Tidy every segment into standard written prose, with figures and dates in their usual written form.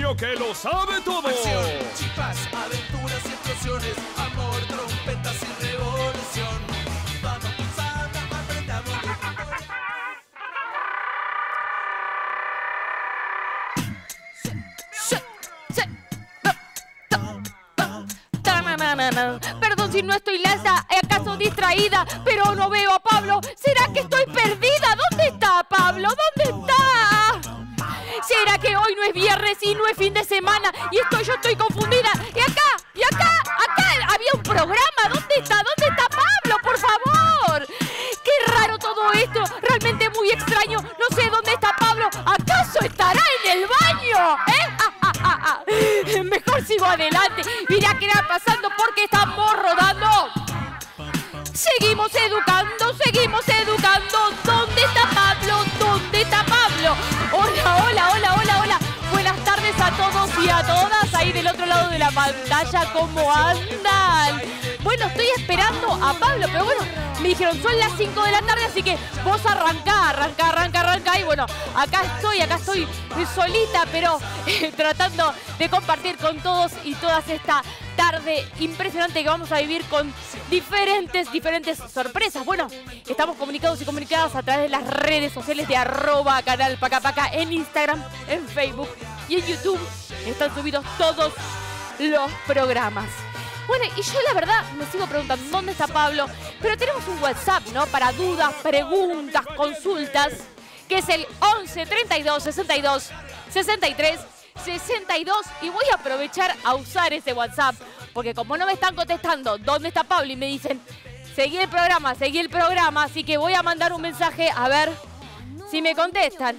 niño que lo sabe todo. Acción, chispas, aventuras y explosiones, amor, trompetas y revolución. Vamos, Santa, aprendamos de Perdón si no estoy lesa, acaso distraída, pero no veo a Pablo. ¿Será que estoy perdida? ¿Dónde está Pablo? ¿Dónde está? ¿Será que hoy no es viernes y no es fin de semana? Y yo estoy confundida. Y acá había un programa. ¿Dónde está Pablo? Por favor. Qué raro todo esto. Realmente muy extraño. No sé dónde está Pablo. ¿Acaso estará en el baño? Mejor sigo adelante. Mira qué está pasando porque estamos rodando. Seguimos educando. ¿Dónde está Pablo? Hola. Buenas tardes a todos y a todas ahí del otro lado de la pantalla. ¿Cómo andan? Bueno, estoy esperando a Pablo, pero bueno, me dijeron son las 5 de la tarde, así que vos arrancá. Y bueno, acá estoy solita, pero tratando de compartir con todos y todas esta tarde impresionante que vamos a vivir con diferentes sorpresas. Bueno, estamos comunicados y comunicadas a través de las redes sociales de @canalpacapaca en Instagram, en Facebook y en YouTube. Están subidos todos los programas. Bueno, y yo la verdad me sigo preguntando dónde está Pablo, pero tenemos un WhatsApp, ¿no? Para dudas, preguntas, consultas, que es el 11 32 62 63 62, y voy a aprovechar a usar ese WhatsApp, porque como no me están contestando dónde está Pablo y me dicen seguí el programa, así que voy a mandar un mensaje a ver si me contestan.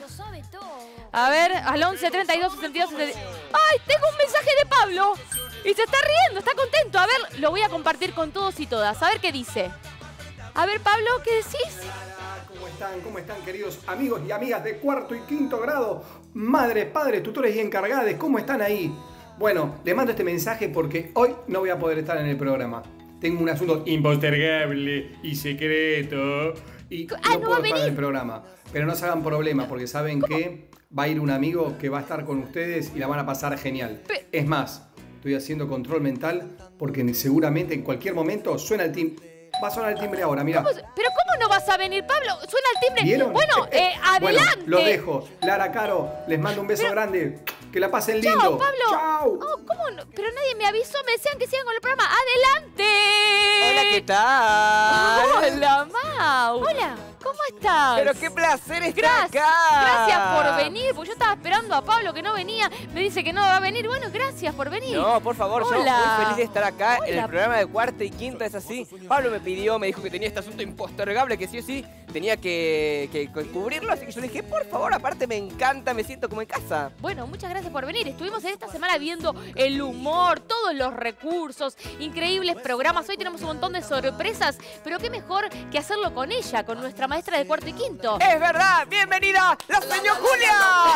A ver, al 11 32 62 63. ¡Ay, tengo un mensaje de Pablo! Y se está riendo, está contento. A ver, lo voy a compartir con todos y todas. A ver qué dice. A ver, Pablo, ¿qué decís? ¿Cómo están, queridos amigos y amigas de cuarto y quinto grado? Madres, padres, tutores y encargados, ¿cómo están ahí? Bueno, les mando este mensaje porque hoy no voy a poder estar en el programa. Tengo un asunto impostergable y secreto y no puedo estar en el programa. Pero no se hagan problema porque saben que va a ir un amigo que va a estar con ustedes y la van a pasar genial. Es más, estoy haciendo control mental porque seguramente en cualquier momento suena el timbre. Va a sonar el timbre ahora, mira. ¿Pero cómo no vas a venir, Pablo? Suena el timbre. ¿Vieron? Bueno, adelante. Bueno, lo dejo. Lara, Caro, les mando un beso grande. Que la pasen lindo. Chao, Pablo. Chao. Oh, ¿cómo no? Pero nadie me avisó, me decían que sigan con el programa. ¡Adelante! Hola, ¿qué tal? Hola, Mau. Hola, ¿cómo estás? Pero qué placer estar acá. Gracias por venir, porque yo estaba esperando a Pablo que no venía. Me dice que no va a venir. Bueno, gracias por venir. No, por favor, yo muy feliz de estar acá en el programa de cuarta y quinta, es así. Pablo me dijo que tenía este asunto impostergable, que sí o sí tenía que cubrirlo, así que yo le dije, por favor, aparte me encanta, me siento como en casa. Bueno, muchas gracias por venir. Estuvimos esta semana viendo el humor, todos los recursos, increíbles programas. Hoy tenemos un montón de sorpresas, pero qué mejor que hacerlo con ella, con nuestra maestra de cuarto y quinto. ¡Es verdad! ¡Bienvenida, la señor Julia!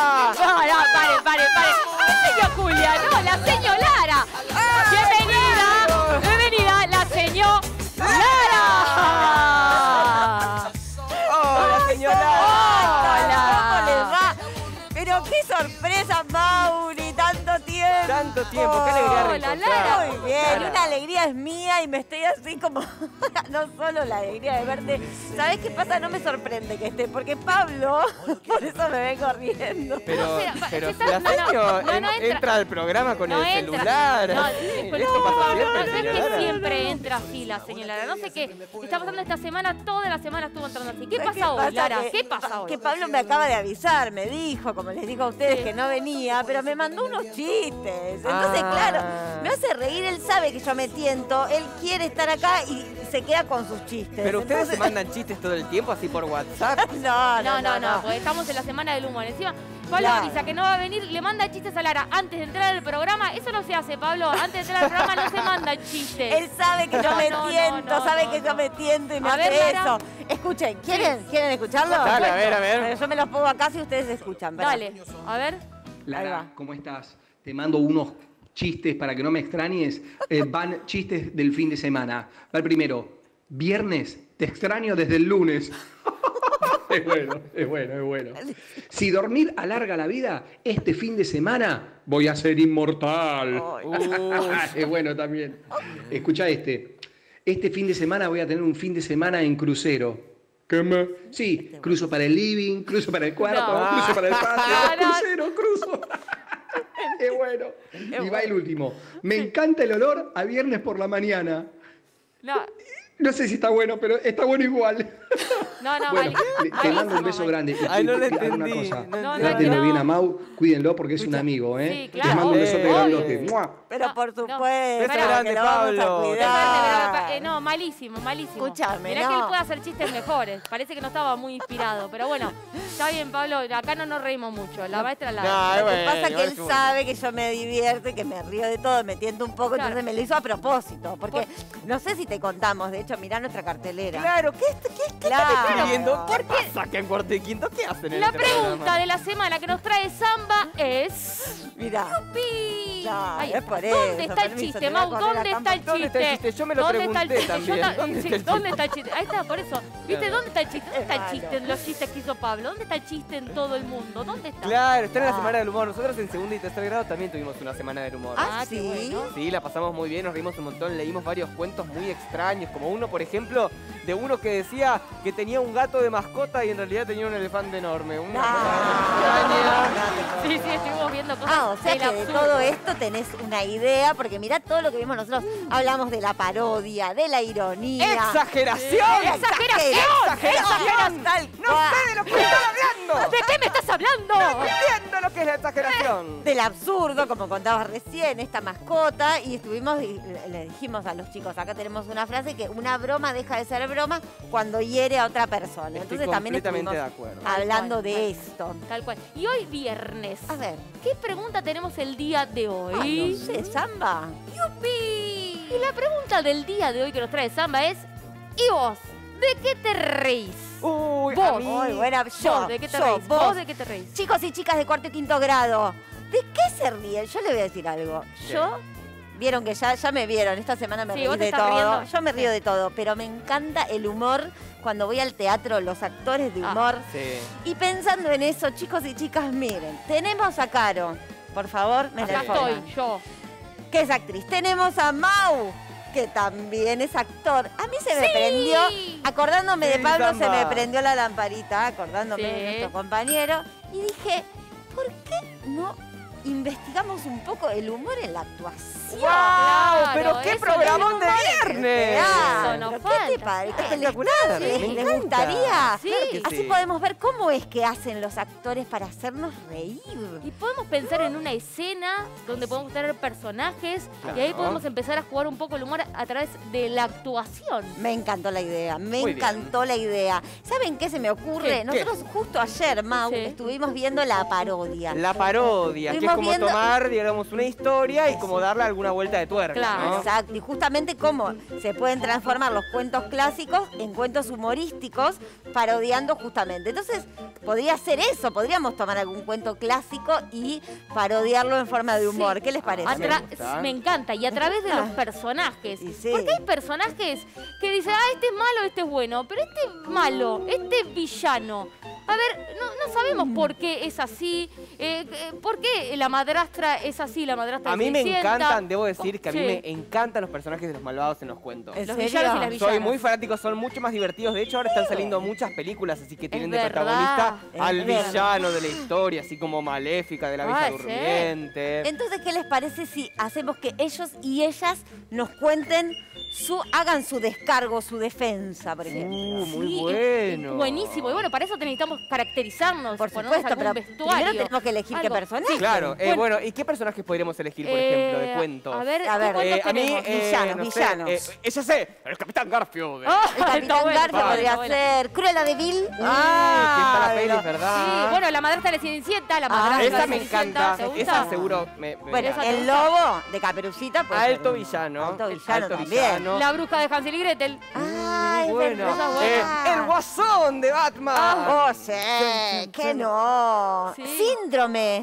No, pare. La señor Julia, no, la señor Lara. Bienvenida, la señor Lara. ¡Hola, señora! Hola. ¿Cómo les va? Pero qué sorpresa, Mauri, tanto tiempo. Qué alegría Hola, Lara. Muy bien, una alegría es mía y me estoy así como, no solo la alegría de verte. ¿Sabés qué pasa? No me sorprende que esté, porque Pablo, por eso me vengo riendo. Pero No, la señor no entra al programa con el entra. celular. No, Esto pasa siempre, no es que señora. siempre entra así la señora. No sé qué está pasando esta semana, toda la semana estuvo entrando así. ¿Qué ¿Sabés pasa hoy, Lara? Que- ¿Qué pasa hoy? Que Pablo me acaba de avisar, me dijo, como les digo a ustedes, que no venía, pero me mandó unos chistes. Entonces, claro, me hace reír, él sabe que yo me tiento, él quiere estar acá y se queda con sus chistes. Pero ustedes Entonces- se mandan chistes todo el tiempo, así por WhatsApp. No, porque estamos en la semana del humor. Encima, Pablo Claro. avisa que no va a venir, le manda chistes a Lara antes de entrar al programa. Eso no se hace, Pablo. Antes de entrar al programa no se mandan chistes. Él sabe que yo me tiento, sabe que yo me tiento y me hace Lara. eso. Escuchen, ¿quieren escucharlo? Dale, a ver. Bueno, yo me los pongo acá si ustedes escuchan. ¿verdad? Dale, a ver. Ahí Lara, va. ¿cómo estás? Te mando unos chistes para que no me extrañes. Van chistes del fin de semana. Va el primero. Viernes, te extraño desde el lunes. Es bueno, es bueno, es bueno. Si dormir alarga la vida, este fin de semana voy a ser inmortal. Es bueno también. Escucha este. Este fin de semana voy a tener un fin de semana en crucero. ¿Qué más? Sí, cruzo para el living, cruzo para el cuarto, cruzo para el patio, cruzo. Es bueno. Y va el último. Me encanta el olor a viernes por la mañana. No sé si está bueno, pero está bueno igual. Bueno, te mando un beso grande. Ay, no le entendí. Una cosa. Trátenlo bien a Mau, cuídenlo porque es un amigo, ¿eh? Sí, claro. Les mando un besote grandote. Pero por supuesto, Beso que grande, lo vamos a Pablo. cuidar. No, malísimo, malísimo. Escúchame, Mirá no. que él puede hacer chistes mejores. Parece que no estaba muy inspirado. Pero bueno, está bien, Pablo. Acá no nos reímos mucho. La maestra la... No, Lo que bueno, pasa es que él bueno. sabe que yo me divierto y que me río de todo, me tiento un poco, Claro. entonces me lo hizo a propósito. Porque no sé si te contamos, de hecho, mirá nuestra cartelera. Claro, ¿qué Claro. están escribiendo? ¿Qué pasa acá en Cuarto y Quinto? ¿Qué hacen en La este pregunta programa? de la semana que nos trae Samba es... Mirá. ¡Yupi! Claro, Ahí es está. por ¿Dónde eso, está el permiso, chiste, te voy a Mau? correr ¿Dónde acá. está el ¿Dónde está el chiste? chiste? Yo me lo ¿Dónde está el pregunté chiste? también. Yo ¿Dónde sí, está el ¿dónde chiste? está el chiste? Ahí está, por eso. ¿Viste? Claro. ¿Dónde está el chiste? ¿Dónde está el Claro. chiste en los chistes que hizo Pablo? ¿Dónde está el chiste en todo el mundo? ¿Dónde está? Claro, está en la Semana del Humor. Nosotros en segundo y tercer grado también tuvimos una Semana del Humor. Ah, qué sí. bueno. Sí, la pasamos muy bien, nos reímos un montón, leímos varios cuentos muy extraños, como uno, por ejemplo, de uno que decía que tenía un gato de mascota y en realidad tenía un elefante enorme. Una cosa extraña. Sí, sí, estuvimos viendo cosas Ah, o sea del que de absurdo. todo esto tenés una idea, porque mirá todo lo que vimos nosotros. Hablamos de la parodia, de la ironía. ¡Exageración! ¡Exageración! Tal ¡No cual. sé de lo que estás hablando! ¿De qué me estás hablando? ¡No entiendo lo que es la exageración! Del absurdo, como contabas recién, esta mascota, y estuvimos y le dijimos a los chicos, acá tenemos una frase que una broma deja de ser broma cuando hiere a otra persona. Estoy Entonces también completamente estuvimos de acuerdo. hablando Tal cual, de esto. Tal cual. Y hoy viernes. A ver, ¿Qué pregunta tenemos el día de hoy? no sé, Samba. ¡Yupi! Y la pregunta del día de hoy que nos trae Samba es: ¿y vos? ¿De qué te reís? Uy, Vos. a mí... Muy buena, ¿Vos de qué te yo, reís? vos. ¿Vos de qué te reís? Chicos y chicas de cuarto y quinto grado, ¿de qué se ríen? Yo les voy a decir algo. Yo, vieron que ya me vieron, esta semana me Sí, reí vos te de estás todo. riendo. Yo me río de todo, pero me encanta el humor cuando voy al teatro, los actores de Ah. humor. Sí. Y pensando en eso, chicos y chicas, miren, tenemos a Caro, por favor, me la Acá informan, estoy, yo. que es actriz. Tenemos a Mau, que también es actor. A mí se me prendió, acordándome de Sí, Pablo, Samba. se me prendió la lamparita, acordándome Sí. de nuestro compañero, y dije, ¿por qué no investigamos un poco el humor en la actuación? ¡Wow! Claro, ¡Pero qué eso programón de es viernes! Eso nos ¿Pero ¿qué te falta, parece? sí. Espectacular, ¿Les me les encanta. gustaría? Sí. Claro que Así sí. podemos ver cómo es que hacen los actores para hacernos reír. Y podemos pensar en una escena donde podemos tener personajes y ahí Claro. podemos empezar a jugar un poco el humor a través de la actuación. Me encantó la idea, me Muy encantó la idea. ¿Saben qué se me ocurre? ¿Qué? Nosotros justo ayer, Mau, Sí. estuvimos viendo la parodia. La parodia, que es Estuvimos como viendo- tomar, digamos, una historia y como darle alguna vuelta de tuerca, Claro. ¿no? Exacto, y justamente cómo se pueden transformar los cuentos clásicos en cuentos humorísticos, parodiando justamente. Entonces, podría ser eso, podríamos tomar algún cuento clásico y parodiarlo en forma de humor. Sí. ¿Qué les parece? A tra- Me gusta. me encanta. Y a través de los personajes. Y sí. Porque hay personajes que dicen, ah, este es malo, este es bueno. Pero este es malo, este es villano. A ver, no sabemos por qué es así. ¿Por qué la madrastra es así, la madrastra A de mí me Cenicienta? encantan, debo decir que a mí Sí. me encantan los personajes de los malvados en los cuentos. ¿En Los serio? villanos y las villanas. Soy muy fanático, son mucho más divertidos. De hecho, ahora están saliendo muchas películas, así que tienen de verdad, protagonista es al verdad. villano de la historia, así como Maléfica de la Bella Ah, sí. Durmiente. Entonces, ¿qué les parece si hacemos que ellos y ellas nos cuenten hagan su descargo, su defensa, por ejemplo? Muy Sí, bueno. Buenísimo. Y bueno, para eso necesitamos caracterizarnos. Por ponernos supuesto, algún pero vestuario. primero tenemos que elegir qué Algo. personaje. Claro, Bueno. bueno, ¿y qué personajes podríamos elegir, por ejemplo, de cuentos? A ver, A ver, ¿qué cuentos a mí, tenemos? Villanos, no sé, villanos. ya sé, el Capitán Garfield. Ah, El Capitán está bueno, Garfio está podría bueno. ser Cruella de Vil. que está la peli, pero- ¿verdad? Sí, bueno, la madrastra de Cenicienta, la madrastra de Esa me Cenicienta, encanta, ¿te gusta? esa seguro me Bueno, Esa te el gusta. lobo de Caperucita. puede ser Alto uno. villano. Alto el villano alto también. villano. La bruja de Hansel y Gretel. Ay, Bueno, esa es buena. el Guasón de Batman. Oh, sí, que no. Sí. Síndrome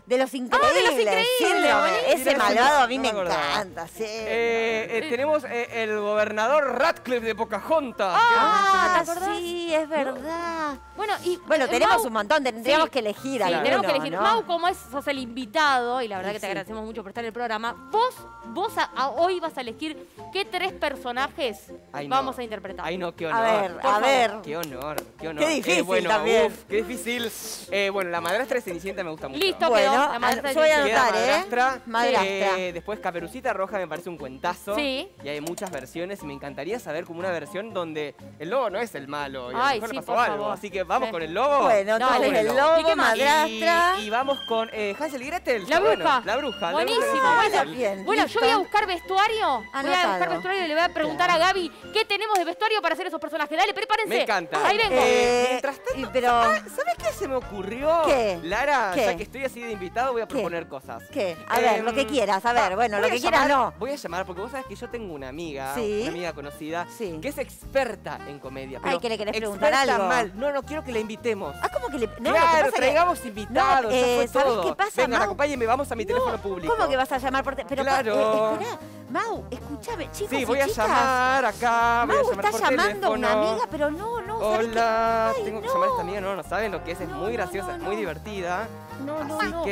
De los Increíbles. De Los Increíbles, Síndrome. buenísimo. Ese malvado a mí No me me acordaba. encanta, sí. Tenemos el gobernador Radcliffe de Pocahontas. Ah, ¿te acordás? sí, es verdad. Bueno, y Bueno, tenemos Mau- un montón, tendríamos Sí. que elegir Sí, alguno, tenemos que elegir. ¿no? Mau, como sos el invitado, y la verdad que te Sí. agradecemos mucho por estar en el programa, vos hoy vas a elegir qué 3 personajes Ay, no. vamos a interpretar. Ay, no, qué A honor. ver, Por a favor. ver. Qué honor, qué honor. Qué difícil bueno, también. uf, qué difícil. Bueno, la madrastra de Cenicienta me gusta mucho. Listo, Bueno, quedó. La madrastra de yo voy a Cenicienta. anotar, Queda ¿eh? Madrastra. Madrastra. Después Caperucita Roja me parece un cuentazo. Sí. Y hay muchas versiones y me encantaría saber como una versión donde el lobo no es el malo y a lo Ay, mejor sí, le pasó por algo. favor. Así que vamos Sí. con el lobo. Bueno, Dale. entonces el ¿Y lobo, qué más? madrastra. Y vamos con Hansel y Gretel. La Bueno, bruja. la bruja. Buenísimo, la bruja de bueno. Gretel. Bien, Bueno, listo. yo voy a buscar vestuario. Voy a Anotado. buscar vestuario y le voy a preguntar a Gaby qué tenemos de vestuario para hacer esos personajes. Dale, prepárense. Me encanta. Ahí vengo. Mientras tanto, pero, ¿sabes qué se me ocurrió? ¿Qué? Lara, ¿Qué? ya que estoy así de invitado, voy a ¿Qué? proponer cosas. ¿qué? A ver, lo que quieras, a ver, bueno, voy lo a que quieras llamar- no. Voy a llamar, porque vos sabés que yo tengo una amiga, Sí. una amiga conocida, Sí. que es experta en comedia. Ay, pero ¿que le querés preguntar experta algo? mal. No, quiero que la invitemos. Ah, ¿cómo que le.? No, lo que claro, pasa que- traigamos invitados, ya fue ¿sabés todo. qué pasa, Vengan, Mau? acompáñenme, vamos a mi teléfono público. ¿Cómo que vas a llamar por teléfono? Claro. Espera, Mau, escúchame, chicos Sí, y voy a chicas. llamar acá, voy a Mau llamar está por llamando a una teléfono. amiga, pero no, ¿sabés qué? Hola, Ay, tengo que no. llamar a esta amiga, no saben lo que es muy graciosa, es muy no. divertida. No, Así no. que...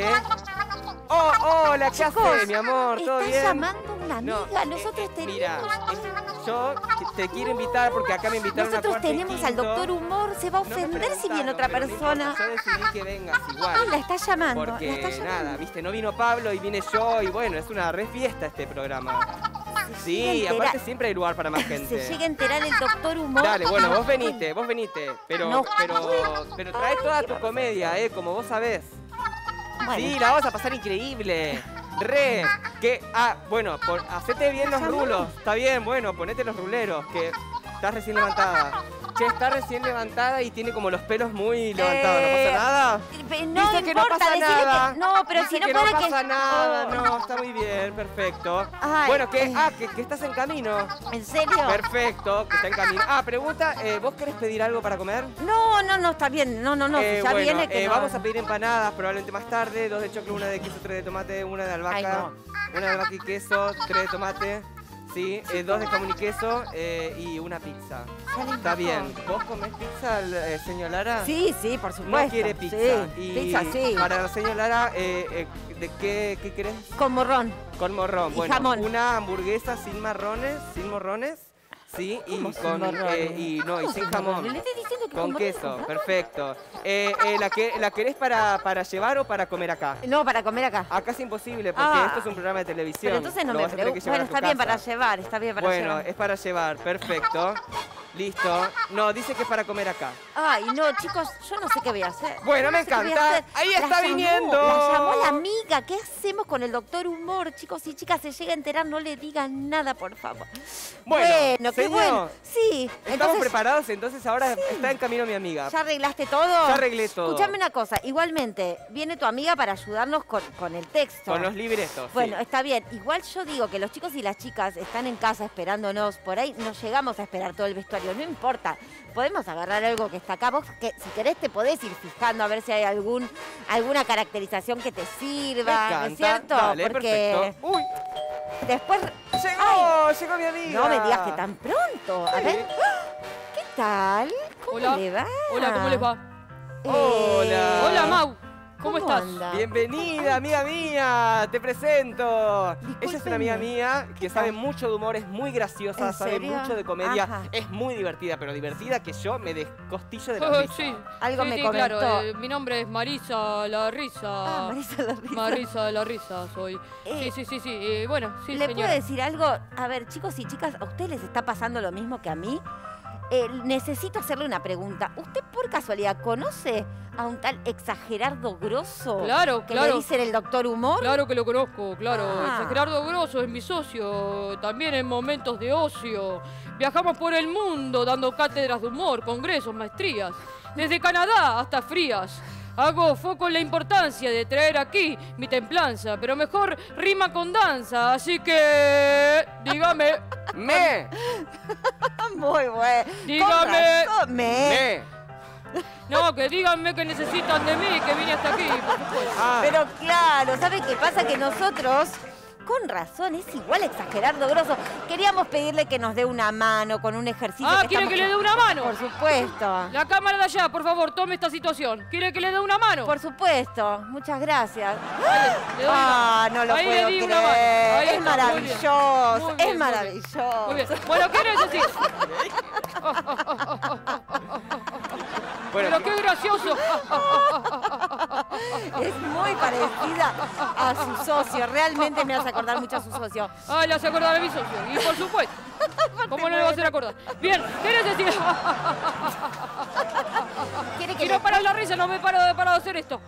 Oh, hola, ¿qué Chicos, haces, mi amor? ¿Todo está bien? llamando a una amiga, No, nosotros mira, tenemos... yo te quiero invitar porque acá me invitaron a Nosotros Cuarto y tenemos al Quinto. doctor Humor, se va a No me ofender si viene preguntaron, otra pero no persona. importa, yo decidí que vengas Ah, igual. la está llamando, la Porque está llamando. nada, viste, no vino Pablo y vine yo y bueno, es una re fiesta este programa. Sí, llega a enterar- aparte siempre hay lugar para más gente. Se llega a enterar el doctor Humor. Dale, bueno, vos venite, pero, No. pero trae toda tu comedia, como vos sabés. Bueno, Sí, la vamos a pasar increíble. Bueno, hacete bien los rulos. Está bien, bueno, ponete los ruleros, que estás recién levantada. Che, está recién levantada y tiene como los pelos muy levantados. ¿No pasa nada? No Dice que no importa, pasa decirle nada. que... No, pero Dice si no que puede no que... pasa nada, Oh, no, está muy bien, perfecto. Ay, Bueno, que estás en camino. ¿En serio? Perfecto, que está en camino. Pregunta, ¿vos querés pedir algo para comer? No, está bien. No, si ya Bueno, viene que no. vamos a pedir empanadas, probablemente más tarde. 2 de choclo, 1 de queso, 3 de tomate, 1 de albahaca. Ay, no. 1 de albahaca y queso, 3 de tomate. Sí, 2 de jamón y queso y una pizza. Sale Está poco. bien. ¿Vos comés pizza, señor Lara? Sí, por supuesto. No quiere pizza. Sí, Y pizza, sí. para la señora Lara, ¿de qué querés? Con morrón. Con morrón. Y Bueno, jamón. una hamburguesa sin morrones. Sí, y ¿Cómo sin con morrones? y ¿Cómo sin jamón. morrones? Le estoy diciendo que Con morrones, queso, ¿no? perfecto. ¿La querés para llevar o para comer acá? No, para comer acá. Acá es imposible porque Ah. esto es un programa de televisión. Pero entonces no Lo me vas a tener que pregunto. llevar Bueno, a tu está bien para casa. llevar, está bien para Bueno, llevar. es para llevar, perfecto. Listo. No, dice que es para comer acá. Ay, no, chicos, yo no sé qué voy a hacer. Bueno, me No sé qué voy a encanta. hacer. Ahí La está llamó, viniendo. La llamó la amiga. ¿Qué hacemos con el doctor Humor? Chicos y chicas, se llega a enterar, no le digan nada, por favor. Bueno, qué señor, bueno. Sí, Estamos entonces preparados, entonces ahora está en camino mi amiga. ¿ya arreglaste todo? Ya arreglé todo. Escuchame una cosa, igualmente, viene tu amiga para ayudarnos con el texto. Con los libretos. Bueno, sí. está bien. Igual yo digo que los chicos y las chicas están en casa esperándonos. Por ahí no llegamos a esperar todo el vestuario. No importa. Podemos agarrar algo que está acá. Vos, que si querés, te podés ir fijando a ver si hay alguna caracterización que te Me sirva. encanta. ¿No es cierto? Dale, Porque perfecto. Uy, después... llegó mi amiga. No me digas que tan pronto. A ver. ¿Qué tal? ¿Cómo Hola. le va? Hola, ¿cómo les va? Hola. Hola, Mau. ¿Cómo estás? anda? Bienvenida, amiga mía, te presento. Ella es una amiga Discúlpenme. mía que sabe mucho de humor, es muy graciosa, ¿En sabe serio? mucho de comedia, Ajá. es muy divertida, pero divertida que yo me descostillo de la Oh, risa. sí. Algo Sí, me sí, comentó. claro. Mi nombre es Marisa La Risa. Ah, Marisa la risa. Marisa La Risa soy. Eh, Sí. Bueno, sí, ¿Le señora. puedo decir algo? A ver, chicos y chicas, ¿a ustedes les está pasando lo mismo que a mí? Necesito hacerle una pregunta. ¿Usted por casualidad conoce a un tal Exagerardo Grosso? Claro, que claro. le dicen el doctor Humor. Claro que lo conozco, claro. Ah. Gerardo Grosso es mi socio, también en momentos de ocio. Viajamos por el mundo dando cátedras de humor, congresos, maestrías. Desde Canadá hasta Frías. Hago foco en la importancia de traer aquí mi templanza, pero mejor rima con danza, así que... Dígame, ¡Me! Muy bueno. Dígame. Con razón, ¡Me! No, que díganme que necesitan de mí, que vine hasta aquí, por supuesto. Ah, Pero claro, ¿sabe qué pasa? Que nosotros, con razón, es igual exagerado grosso. Queríamos pedirle que nos dé una mano con un ejercicio. Ah, ¿quiere que le dé una mano? Por supuesto. La cámara de allá, por favor, tome esta situación. ¿Quiere que le dé una mano? Por supuesto. Muchas gracias. Le doy una- No lo Ahí puedo le di una mano. creer. Ahí Es está, muy bien. maravilloso. Muy bien, Es muy maravilloso. Muy bien. Bueno, ¿qué necesita? bueno, Pero qué gracioso. Es muy parecida a su socio. Realmente me hace acordar mucho a su socio. Ah, le hace acordar a mi socio. Y por supuesto. ¿Cómo no le va a hacer acordar? Bien, ¿qué necesita? ¿Quiere que Si no paras la risa, no me paro de hacer esto.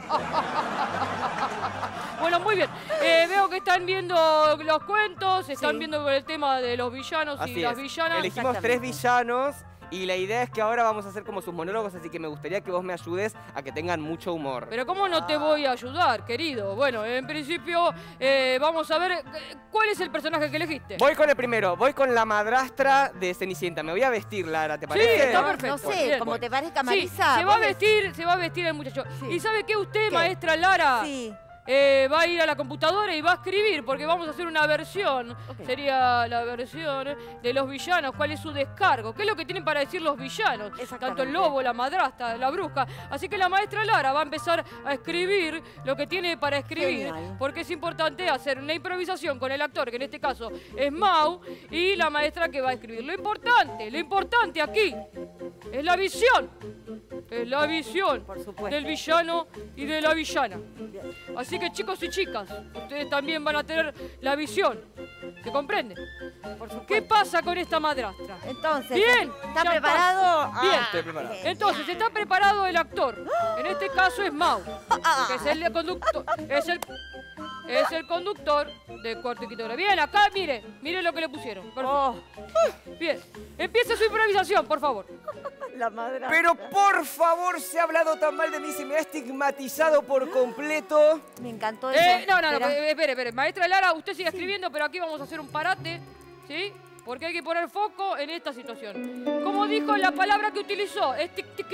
Bueno, muy bien. Veo que están viendo los cuentos, están Sí. viendo el tema de los villanos y así las es. villanas. Elegimos 3 villanos y la idea es que ahora vamos a hacer como sus monólogos, así que me gustaría que vos me ayudes a que tengan mucho humor. Pero ¿cómo no te voy a ayudar, querido? Bueno, en principio vamos a ver cuál es el personaje que elegiste. Voy con el primero, voy con la madrastra de Cenicienta. Me voy a vestir, Lara, ¿te parece? Sí, está No, perfecto. No sé, Bien. como te parezca, Sí, Marisa. se va vos a vestir el muchacho. Sí. ¿Y sabe qué usted, ¿Qué? maestra Lara? Sí. Va a ir a la computadora y va a escribir, porque vamos a hacer una versión. Ok. Sería la versión de los villanos. ¿Cuál es su descargo? ¿Qué es lo que tienen para decir los villanos? Exactamente. Tanto el lobo, la madrastra, la bruja. Así que la maestra Lara va a empezar a escribir lo que tiene para escribir, Genial. porque es importante hacer una improvisación con el actor, que en este caso es Mau, y la maestra que va a escribir. Lo importante aquí es la visión. Es la visión Por supuesto. del villano y de la villana. Bien. Así que chicos y chicas, ustedes también van a tener la visión. ¿Se comprende? Por supuesto. ¿Qué pasa con esta madrastra? Entonces, Bien, ¿está ya preparado? Bien. Estoy preparado. Entonces, está preparado el actor. En este caso es Mau, que es el conductor. Es el conductor de Cuarto y Quinto Grado. Bien, acá mire lo que le pusieron. Perfecto. Oh, Bien, empiece su improvisación, por favor. la madrastra. Pero por favor, se ha hablado tan mal de mí, se me ha estigmatizado por completo. Me encantó eso. No, pero- espere. Maestra Lara, usted sigue escribiendo, pero aquí vamos a hacer un parate, ¿sí? Porque hay que poner foco en esta situación. Como dijo la palabra que utilizó, ay,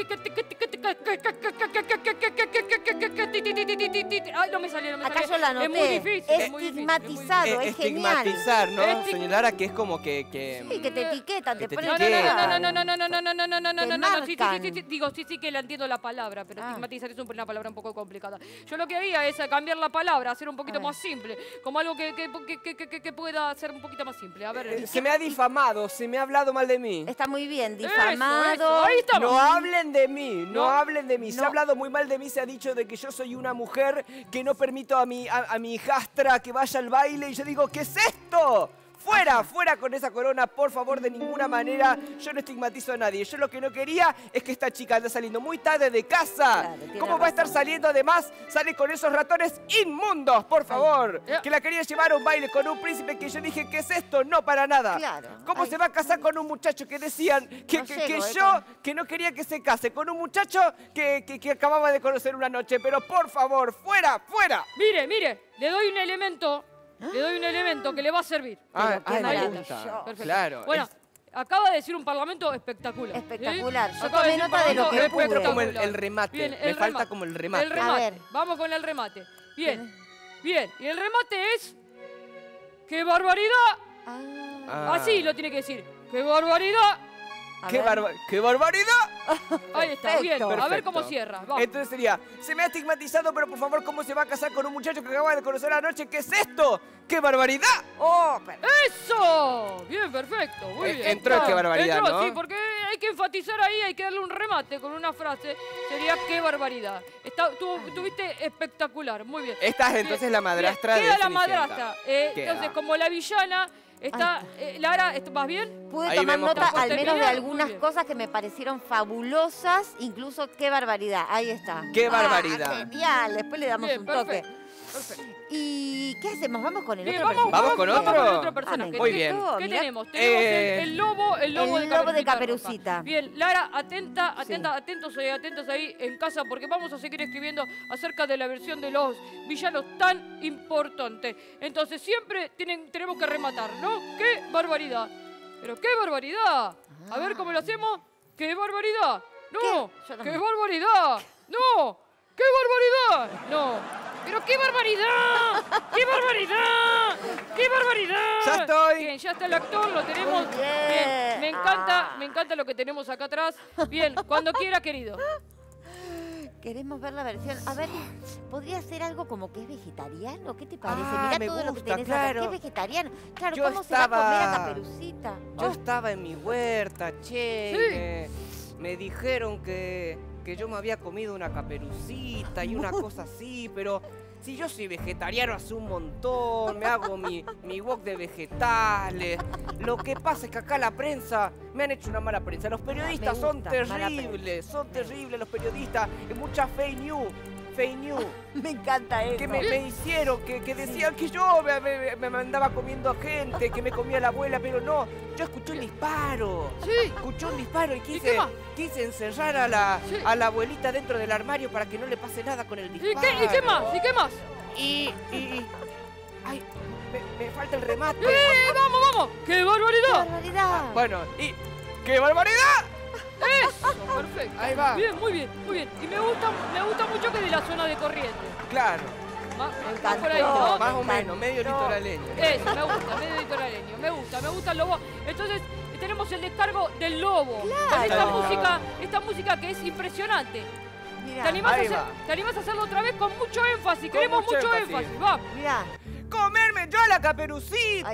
no me salió, Acá yo la anoté. Es muy difícil. es muy difícil, Estigmatizado, es genial. Estigmatizar, ¿no? Estig- Señalara que es como que... Sí, que te etiquetan, Que te te ponen No, etiquetan. no, sí, marcan. digo, sí que la entiendo la palabra, pero Ah. estigmatizar es una palabra un poco complicada. Yo lo que haría es cambiar la palabra, hacer un poquito ver. más simple, como algo que pueda ser un poquito más simple. A ver, Se me ha difamado, se me ha hablado mal de mí. Está muy bien, eso, difamado. ahí estamos. No hablen de mí, no No. hablen de mí. Se No. ha hablado muy mal de mí, se ha dicho de que yo soy una mujer, que no permito a mi hijastra que vaya al baile. Y yo digo, ¿qué es esto? Fuera, fuera con esa corona, por favor, de ninguna manera. Yo no estigmatizo a nadie. Yo lo que no quería es que esta chica anda saliendo muy tarde de casa. Claro, tiene ¿Cómo va a estar razón. saliendo además? Sale con esos ratones inmundos, por favor. Ay. Que la quería llevar a un baile con un príncipe que yo dije, ¿qué es esto? No, para nada. Claro. ¿Cómo Ay. se va a casar con un muchacho que decían que, No que- llego, que yo, que no quería que se case con un muchacho que acababa de conocer una noche? Pero por favor, fuera, fuera. Mire, le doy un elemento. Le doy un elemento que le va a servir. Pero qué me maravilloso. gusta. Perfecto. Claro. Bueno, es- acaba de decir un parlamento espectacular. ¿sí? Espectacular. Yo Acaba tomé decir un nota de lo parlamento que pude. espectacular. Como el remate. Bien, Me falta como el remate. El remate. A ver. Vamos con el remate. Bien. Bien. Y el remate es... ¡Qué barbaridad! Ah. Así lo tiene que decir. ¡Qué barbaridad! ¡Qué barbaridad! Ahí está, bien. Perfecto. A ver Perfecto. cómo cierra. Vamos. Entonces sería, se me ha estigmatizado, pero por favor, ¿cómo se va a casar con un muchacho que acaba de conocer anoche? ¿Qué es esto? ¡Qué barbaridad! Oh, ¡Eso! Bien, perfecto. Muy bien. Entró el qué barbaridad, Entró, ¿no? sí, porque hay que enfatizar ahí, hay que darle un remate con una frase. Sería qué barbaridad. Tuviste espectacular, muy bien. Esta es entonces Bien, la madrastra bien. de Queda la Cenicienta. madrastra. Queda. Entonces, como la villana está... Lara, ¿vas bien? pude Ahí tomar vemos nota cómo al está menos de terminado. algunas Muy bien. cosas que me parecieron fabulosas, incluso qué barbaridad. Ahí está. ¡Qué Ah, barbaridad! genial, después le damos Bien, un toque. perfecto. Perfecto. ¿Y qué hacemos? ¿Vamos con el Bien, otro vamos, personaje? ¿Vamos con vamos otro? con otro personaje. me Muy ¿Qué- bien. encantó, ¿Qué mirá. tenemos? Tenemos el lobo el lobo de Caperucita. Roja. Bien, Lara, atentos ahí en casa, porque vamos a seguir escribiendo acerca de la versión de los villanos tan importante. Entonces siempre tenemos que rematar, ¿no? ¡Qué barbaridad! Pero qué barbaridad. A ver cómo lo hacemos. ¡Qué barbaridad! ¡No! ¿Qué? Yo ¡Qué también. barbaridad! ¡No! ¡Qué barbaridad! ¡No! ¡Pero qué barbaridad! ¡Qué barbaridad! ¡Qué barbaridad! ¡Ya estoy! Bien, ya está el actor, lo tenemos. Muy bien. Me encanta lo que tenemos acá atrás. Bien, cuando quiera, querido. Queremos ver la versión. A ver, ¿podría ser algo como que es vegetariano? ¿Qué te parece? Ah, Mirá me todo lo que gusta, tenés claro. acá. ¿Qué es vegetariano? Claro, Yo ¿cómo se va a comer a estaba- Caperucita? Yo estaba en mi huerta, che, y me dijeron que yo me había comido una caperucita y una cosa así, pero si yo soy vegetariano hace un montón, me hago mi wok de vegetales. Lo que pasa es que acá la prensa, me han hecho una mala prensa. Los periodistas Me son gusta, mala terribles los periodistas. Y mucha fake news. Me encanta eso. Que me hicieron, que decían que yo me andaba comiendo gente, que me comía la abuela, pero no. Yo escuché un disparo. Sí. Escuché un disparo y qué más? quise encerrar Sí. a la abuelita dentro del armario para que no le pase nada con el ¿Y disparo. qué más? ¿Y qué más? Ay, me falta el remate. ¡Vamos! ¡Qué ¡Qué barbaridad! barbaridad! Bueno, y... ¡Qué barbaridad! Eso, perfecto. Ahí va. Bien, muy bien. Y me gusta mucho que de la zona de Corrientes. Claro, Más encantó. por ahí, ¿no? más o encantó. menos, medio litoraleño. Eso, me gusta, medio litoraleño. Me gusta el lobo. Entonces, tenemos el descargo del lobo. Claro. Con esta música que es impresionante. Mirá, ¿Te animás, Ahí a va. ¿Te animás a hacerlo otra vez con mucho énfasis? Queremos mucho mucho énfasis. énfasis. Va. mirá. ¡Comerme yo a la Ahí caperucita!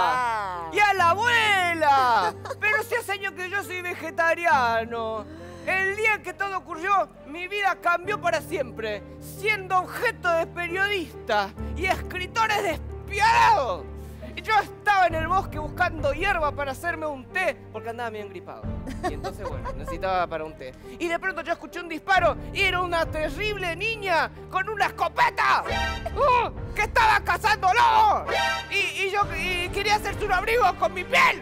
está. ¡Y a la abuela! Pero si hace años que yo soy vegetariano. El día que todo ocurrió, mi vida cambió para siempre, siendo objeto de periodistas y escritores despiadados. Y yo estaba en el bosque buscando hierba para hacerme un té, porque andaba bien gripado. Y entonces, bueno, necesitaba para un té. Y de pronto yo escuché un disparo y era una terrible niña con una escopeta que estaba cazando lobos. Y yo quería hacerse un abrigo con mi piel.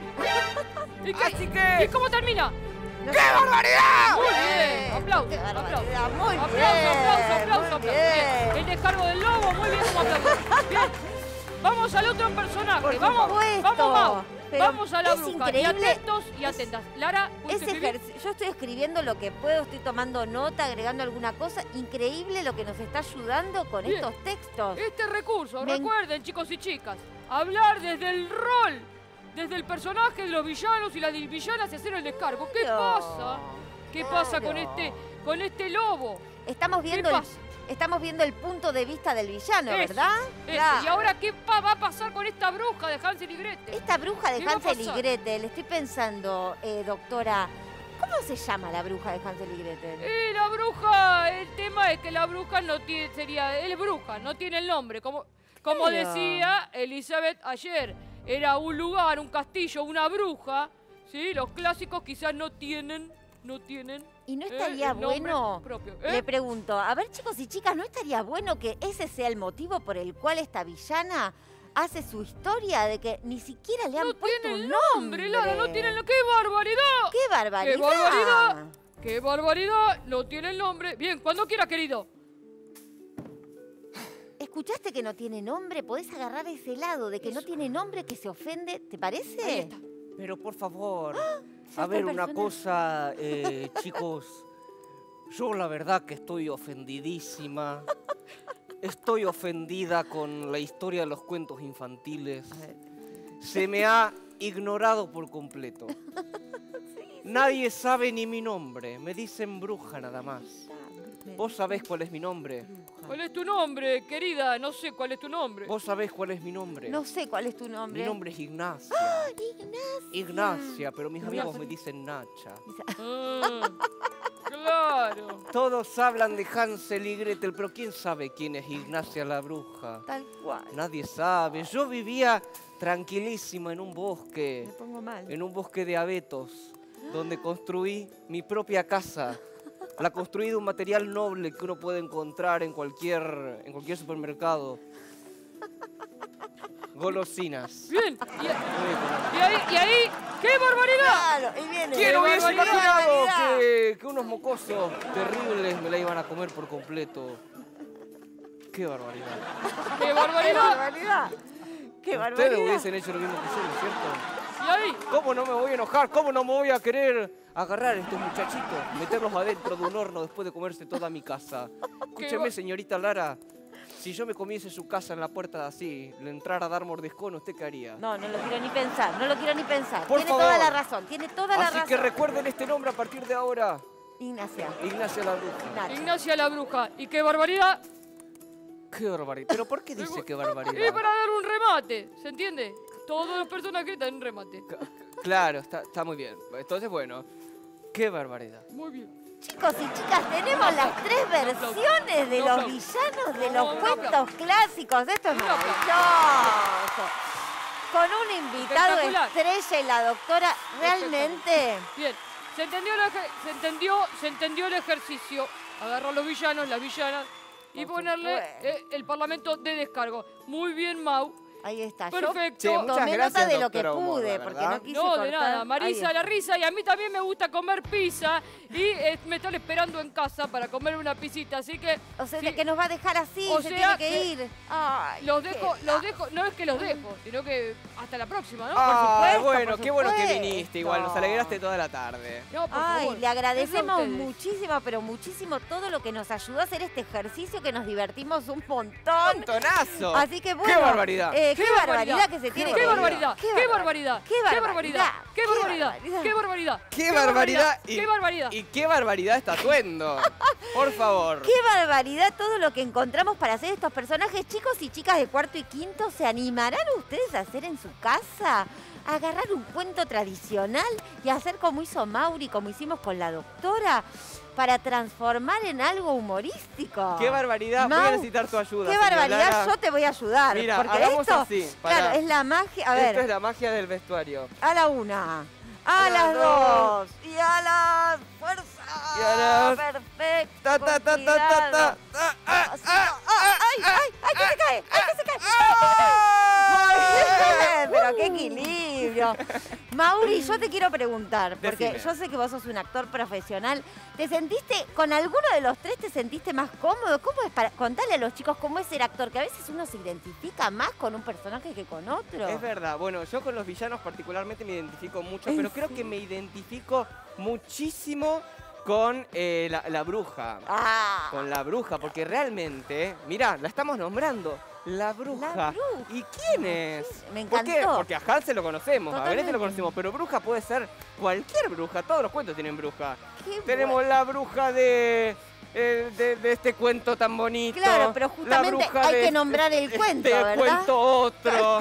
¿Y, Así que... ¿Y cómo termina? ¡Qué barbaridad! Muy bien. Aplausos, ¡Qué aplausos. barbaridad! Muy bien. Aplausos. Muy Bien. bien. El descargo del lobo, muy bien como aplausos. Bien. Vamos al otro personaje. Por Vamos, supuesto. Mau. Pero Vamos a la es bruja. Y increíble. atentos y atentas. Lara, ¿pudiste escribir? Yo estoy escribiendo lo que puedo, estoy tomando nota, agregando alguna cosa. Increíble lo que nos está ayudando con Bien. estos textos. Este recurso, Me en- recuerden, chicos y chicas, hablar desde el rol, desde el personaje de los villanos y las villanas y hacer el descargo. ¿Qué Claro, pasa? ¿Qué pasa con este lobo? Estamos ¿Qué viendo, pasa? estamos viendo el punto de vista del villano, Eso, ¿verdad? Eso. Claro. ¿Y ahora qué va a pasar con esta bruja de Hansel y Gretel? Esta bruja de ¿Qué va a Hansel y pasar? Gretel, estoy pensando, doctora, ¿cómo se llama la bruja de Hansel y Gretel? La bruja, el tema es que la bruja no tiene, es bruja, no tiene el nombre. Como Claro. decía Elizabeth ayer, era un lugar, un castillo, una bruja, ¿sí? Los clásicos quizás no tienen ¿Y no estaría el nombre bueno? propio. Le pregunto, a ver chicos y chicas, ¿no estaría bueno que ese sea el motivo por el cual esta villana hace su historia de que ni siquiera le han No puesto tiene un el nombre? nombre, Lara, no tiene el ¡Qué barbaridad! ¡Qué barbaridad! ¡Qué barbaridad! ¡Qué barbaridad! No tiene el nombre. Bien, cuando quiera, querido. ¿Escuchaste que no tiene nombre? Podés agarrar ese lado de que no tiene nombre, que se ofende, ¿te parece? Ahí está. Pero por favor, está a el ver, una personaje. cosa, chicos. Yo la verdad que estoy ofendidísima. Estoy ofendida con la historia de los cuentos infantiles. Se me ha ignorado por completo. Nadie sabe ni mi nombre. Me dicen bruja nada más. ¿Vos sabés cuál es mi nombre? ¿Cuál es tu nombre, querida? No sé cuál es tu nombre. ¿Vos sabés cuál es mi nombre? No sé cuál es tu nombre. Mi nombre es Ignacia. Ignacia. Ignacia, pero mis amigos me dicen Nacha. Ah, claro. Todos hablan de Hansel y Gretel, pero ¿quién sabe quién es Ignacia la bruja? Tal cual. Nadie sabe. Yo vivía tranquilísima en un Me bosque, pongo mal. en un bosque de abetos, donde construí mi propia casa. La construí de un material noble que uno puede encontrar en cualquier supermercado. Golosinas. Bien. Muy económico. Y ahí, ¡qué barbaridad! Claro, y viene. ¿Quién ¡Qué hubiese barbaridad! imaginado que unos mocosos terribles me la iban a comer por completo? ¡Qué barbaridad! ¡Qué ¡Qué barbaridad! barbaridad! ¡Qué Ustedes barbaridad! hubiesen hecho lo mismo que yo, ¿no es cierto? ¿Y ahí? ¿Cómo no me voy a enojar? ¿Cómo no me voy a querer agarrar a estos muchachitos, meterlos adentro de un horno después de comerse toda mi casa? Escúcheme, señorita Lara, si yo me comiese su casa en la puerta así, le entrara a dar mordiscón, ¿usted qué haría? No, no lo quiero ni pensar, no lo quiero ni pensar. Por Tiene favor. toda la razón, tiene toda la razón. Así que recuerden este nombre a partir de ahora. Ignacia. Ignacia la Bruja. Nacho. Ignacia la bruja. ¿Y qué barbaridad? Qué barbaridad. ¿Pero por qué dice qué barbaridad? Es para dar un remate, ¿se entiende? Todos los personajes dan un remate. Claro, está muy bien. Entonces, bueno, qué barbaridad. Muy bien. Chicos y chicas, tenemos las 3 versiones de los villanos de los Un cuentos clásicos. Esto es Un aplauso. maravilloso. Con un invitado Espectacular. estrella y la doctora realmente... Bien. Se entendió el ejercicio. Agarrar a los villanos, las villanas y Por ponerle supuesto. el parlamento de descargo. Muy bien, Mau. Ahí está. Perfecto. Che, muchas Tomé gracias, nota de lo que doctora Humor, pude, la porque verdad. no quise No, de cortar. nada. Ahí Marisa está. la risa y a mí también me gusta comer pizza y me están esperando en casa para comer una pisita, así que O sea, sí, que nos va a dejar así, O se sea tiene que ir. Ay, los qué dejo, no es que los dejo, sino que hasta la próxima, ¿no? Ah, supuesto, bueno, por qué bueno que supuesto. viniste. Igual, nos alegraste toda la tarde. No, por Ay, favor. le agradecemos Ustedes. muchísimo, pero muchísimo todo lo que nos ayudó a hacer este ejercicio, que nos divertimos un montón. ¡Montonazo! Así que bueno. ¡Qué barbaridad! Qué barbaridad que se tiene ¡Qué que ir. barbaridad! ¡Qué barbaridad! ¡Qué ¡Qué barbaridad! barbaridad! ¡Qué barbaridad! ¡Qué barbaridad! ¡Qué barbaridad! ¡Qué barbaridad! Y qué barbaridad este atuendo. Por favor. ¡Qué barbaridad todo lo que encontramos para hacer estos personajes! Chicos y chicas de cuarto y quinto, ¿se animarán ustedes a hacer en su casa? A agarrar un cuento tradicional y hacer como hizo Mauri, como hicimos con la doctora, para transformar en algo humorístico. ¡Qué barbaridad! Voy Mau, a necesitar tu ayuda. ¡Qué señora barbaridad! Lara. Yo te voy a ayudar. Mira, porque hagamos esto, así, pará. claro, es la magia. A ver, Esto es la magia del vestuario. a la una, a las dos y a la fuerza. Y a las- Perfecto. Ta, ta, ta, ta, ta, cuidado. ta. Así, ¡ay, ay, ay, que se cae! ¡Ay, que se cae! Muy bien, pero qué equilibrio. Mauri, yo te quiero preguntar, porque Decime. yo sé que vos sos un actor profesional. ¿Te sentiste, con alguno de los tres te sentiste más cómodo? ¿Cómo es para contarle a los chicos cómo es ser actor? Que a veces uno se identifica más con un personaje que con otro. Es verdad. Bueno, yo con los villanos particularmente me identifico mucho, ¿En pero creo que me identifico muchísimo con la bruja. Ah, Con la bruja, porque realmente, mirá, la estamos nombrando. La bruja. La bruja. ¿Y quién es? me ¿Por qué? encantó. Porque a Hansel lo conocemos, a Belén Totalmente. lo conocemos, pero bruja puede ser cualquier bruja. Todos los cuentos tienen bruja. Qué Tenemos bueno. la bruja de este cuento tan bonito. Claro, pero la justamente bruja hay de que nombrar el cuento, este ¿verdad? cuento otro.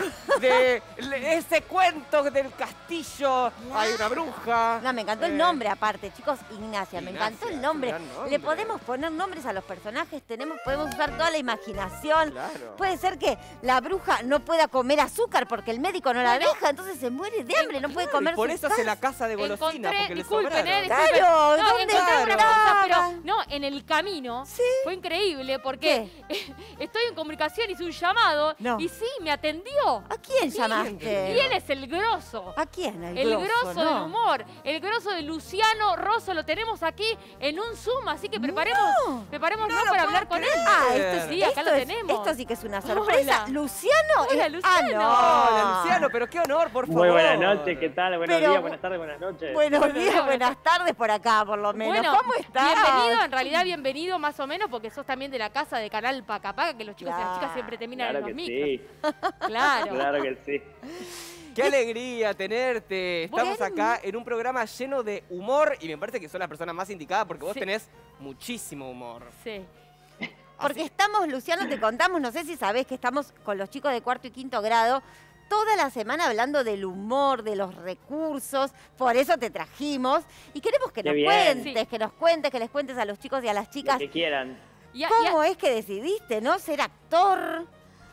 Ese cuento del castillo. Hay una bruja. No, me encantó el nombre aparte, chicos. Ignacia, me encantó el Ignacia, nombre. gran nombre. Le podemos poner nombres a los personajes, podemos usar toda la imaginación. Claro. Puede ser que la bruja no pueda comer azúcar porque el médico no la deja, entonces se muere de hambre, no puede comer Y por eso sustancias. hace la casa de golosina, Encontré, porque le disculpen, sobraron. disculpen. Claro, No, ¿dónde encontré una estaba? cosa, pero no, en el camino Sí. fue increíble porque estoy en comunicación, hice un llamado No. y sí, me atendió. ¿A quién Sí, llamaste? Y él es el grosso. ¿A quién? El grosso no. del humor, el grosso de Luciano Rosso, lo tenemos aquí en un Zoom, así que preparémonos para hablar con él. Ah, esto, Sí, acá lo es- tenemos. esto sí que es una sorpresa. Hola. ¿Luciano? Hola, es- Luciano. Ah, no. Hola, Luciano, pero qué honor, por favor. Muy buenas noches, ¿qué tal? Buenos Pero- días, buenas tardes, buenas noches. Buenos días, buenas tardes por acá, por lo menos. Bueno, ¿Cómo estás? bienvenido, en realidad bienvenido más o menos, porque sos también de la casa de Canal Paca Paca, que los chicos y las chicas siempre terminan Claro en los que micros. sí, Claro. claro que sí. Qué alegría tenerte. Estamos Bueno. acá en un programa lleno de humor y me parece que sos la persona más indicada porque vos Sí. tenés muchísimo humor. Sí. Porque estamos, Luciano, te contamos, no sé si sabés que estamos con los chicos de cuarto y quinto grado toda la semana hablando del humor, de los recursos, por eso te trajimos. Y queremos que Qué nos bien. cuentes, Sí. que nos cuentes, que les cuentes a los chicos y a las Lo chicas que quieran. cómo es que decidiste, ¿no? Ser actor,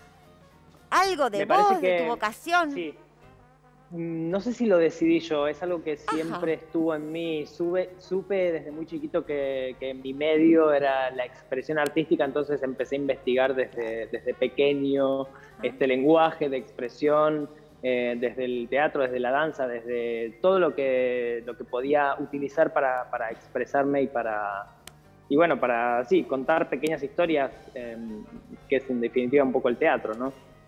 algo de Me parece vos, de que- tu vocación. Sí. No sé si lo decidí yo, es algo que siempre estuvo en mí. Supe desde muy chiquito que mi medio era la expresión artística, entonces empecé a investigar desde pequeño este lenguaje de expresión, desde el teatro, desde la danza, desde todo lo que podía utilizar para expresarme y bueno, para sí, contar pequeñas historias, que es en definitiva un poco el teatro, ¿no?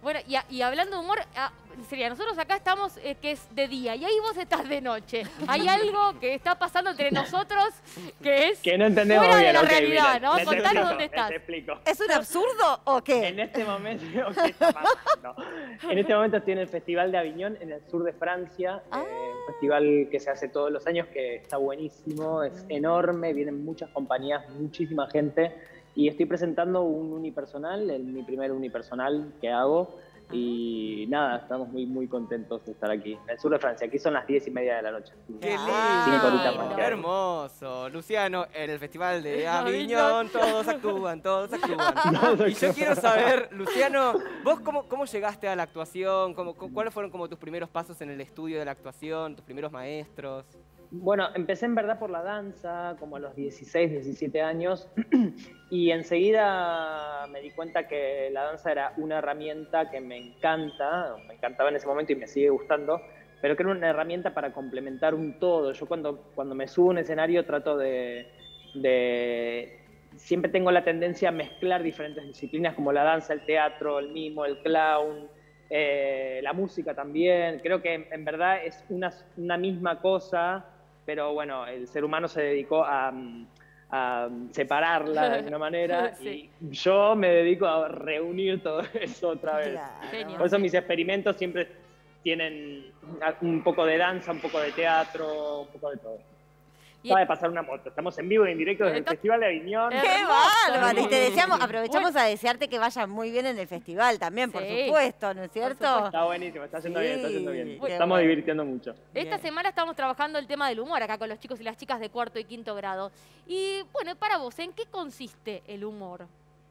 Bueno, y hablando de humor, sería, nosotros acá estamos que es de día y ahí vos estás de noche. Hay algo que está pasando entre nosotros que es que no entendemos fuera bien, de la ok, realidad, miren, ¿no? les Contanos explico, dónde estás. les explico. ¿Es un absurdo o qué? En este momento, ¿qué está pasando? En este momento estoy en el Festival de Aviñón, en el sur de Francia, un festival que se hace todos los años, que está buenísimo, es enorme, vienen muchas compañías, muchísima gente, y estoy presentando un unipersonal, mi primer unipersonal que hago, y nada, estamos muy, muy contentos de estar aquí, en el sur de Francia. Aquí son las 10:30 de la noche. ¡Qué lindo! 5 horitas más que ¡Qué hay. hermoso! Luciano, en el Festival de Aviñón, todos actúan, todos actúan. Y yo quiero saber, Luciano, ¿vos cómo llegaste a la actuación? ¿Cuáles fueron como tus primeros pasos en el estudio de la actuación, tus primeros maestros? Bueno, empecé en verdad por la danza, como a los 16, 17 años, y enseguida me di cuenta que la danza era una herramienta que me encantaba en ese momento y me sigue gustando, pero que era una herramienta para complementar un todo. Yo cuando me subo a un escenario trato de siempre tengo la tendencia a mezclar diferentes disciplinas como la danza, el teatro, el mimo, el clown, la música también. Creo que en verdad es una misma cosa, pero bueno, el ser humano se dedicó a separarla de alguna manera Sí. y yo me dedico a reunir todo eso otra vez. Genial. Por eso mis experimentos siempre tienen un poco de danza, un poco de teatro, un poco de todo. Y- Acaba de pasar una moto, estamos en vivo y en directo desde el Está- Festival de Aviñón. ¡Qué ¡Qué bárbaro! Y te deseamos, Bueno. aprovechamos a desearte que vaya muy bien en el festival también, por Sí. supuesto, ¿no es cierto? Está buenísimo, está yendo bien, está yendo bien. Qué Estamos bueno. divirtiendo mucho. Esta semana estamos trabajando el tema del humor acá con los chicos y las chicas de cuarto y quinto grado. Y bueno, para vos, ¿en qué consiste el humor?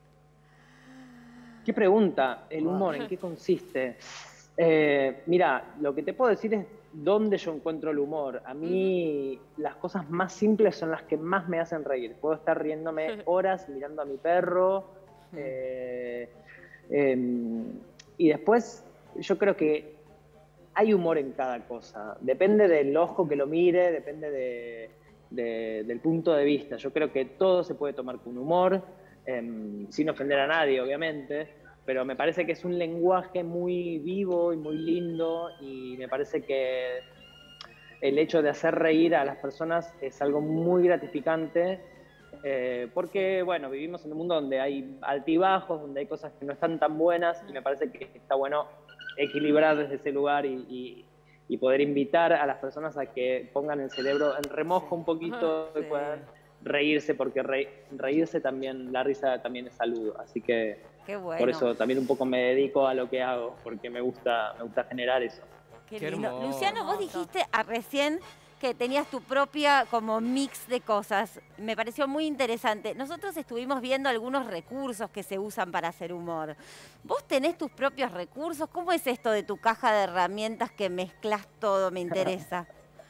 ¿Qué pregunta? ¿El humor en qué consiste? Mira, lo que te puedo decir es dónde yo encuentro el humor. A mí las cosas más simples son las que más me hacen reír. Puedo estar riéndome horas mirando a mi perro. Y después yo creo que hay humor en cada cosa. Depende del ojo que lo mire, depende del punto de vista. Yo creo que todo se puede tomar con humor, sin ofender a nadie, obviamente, pero me parece que es un lenguaje muy vivo y muy lindo, y me parece que el hecho de hacer reír a las personas es algo muy gratificante, porque, bueno, vivimos en un mundo donde hay altibajos, donde hay cosas que no están tan buenas, y me parece que está bueno equilibrar desde ese lugar y poder invitar a las personas a que pongan el cerebro en remojo un poquito y puedan reírse, porque reírse también, la risa también es salud, así que Qué bueno. por eso también un poco me dedico a lo que hago, porque me gusta generar eso. Qué Qué lindo. hermoso. Luciano, vos dijiste recién que tenías tu propia como mix de cosas. Me pareció muy interesante. Nosotros estuvimos viendo algunos recursos que se usan para hacer humor. ¿Vos tenés tus propios recursos? ¿Cómo es esto de tu caja de herramientas que mezclas todo? Me interesa.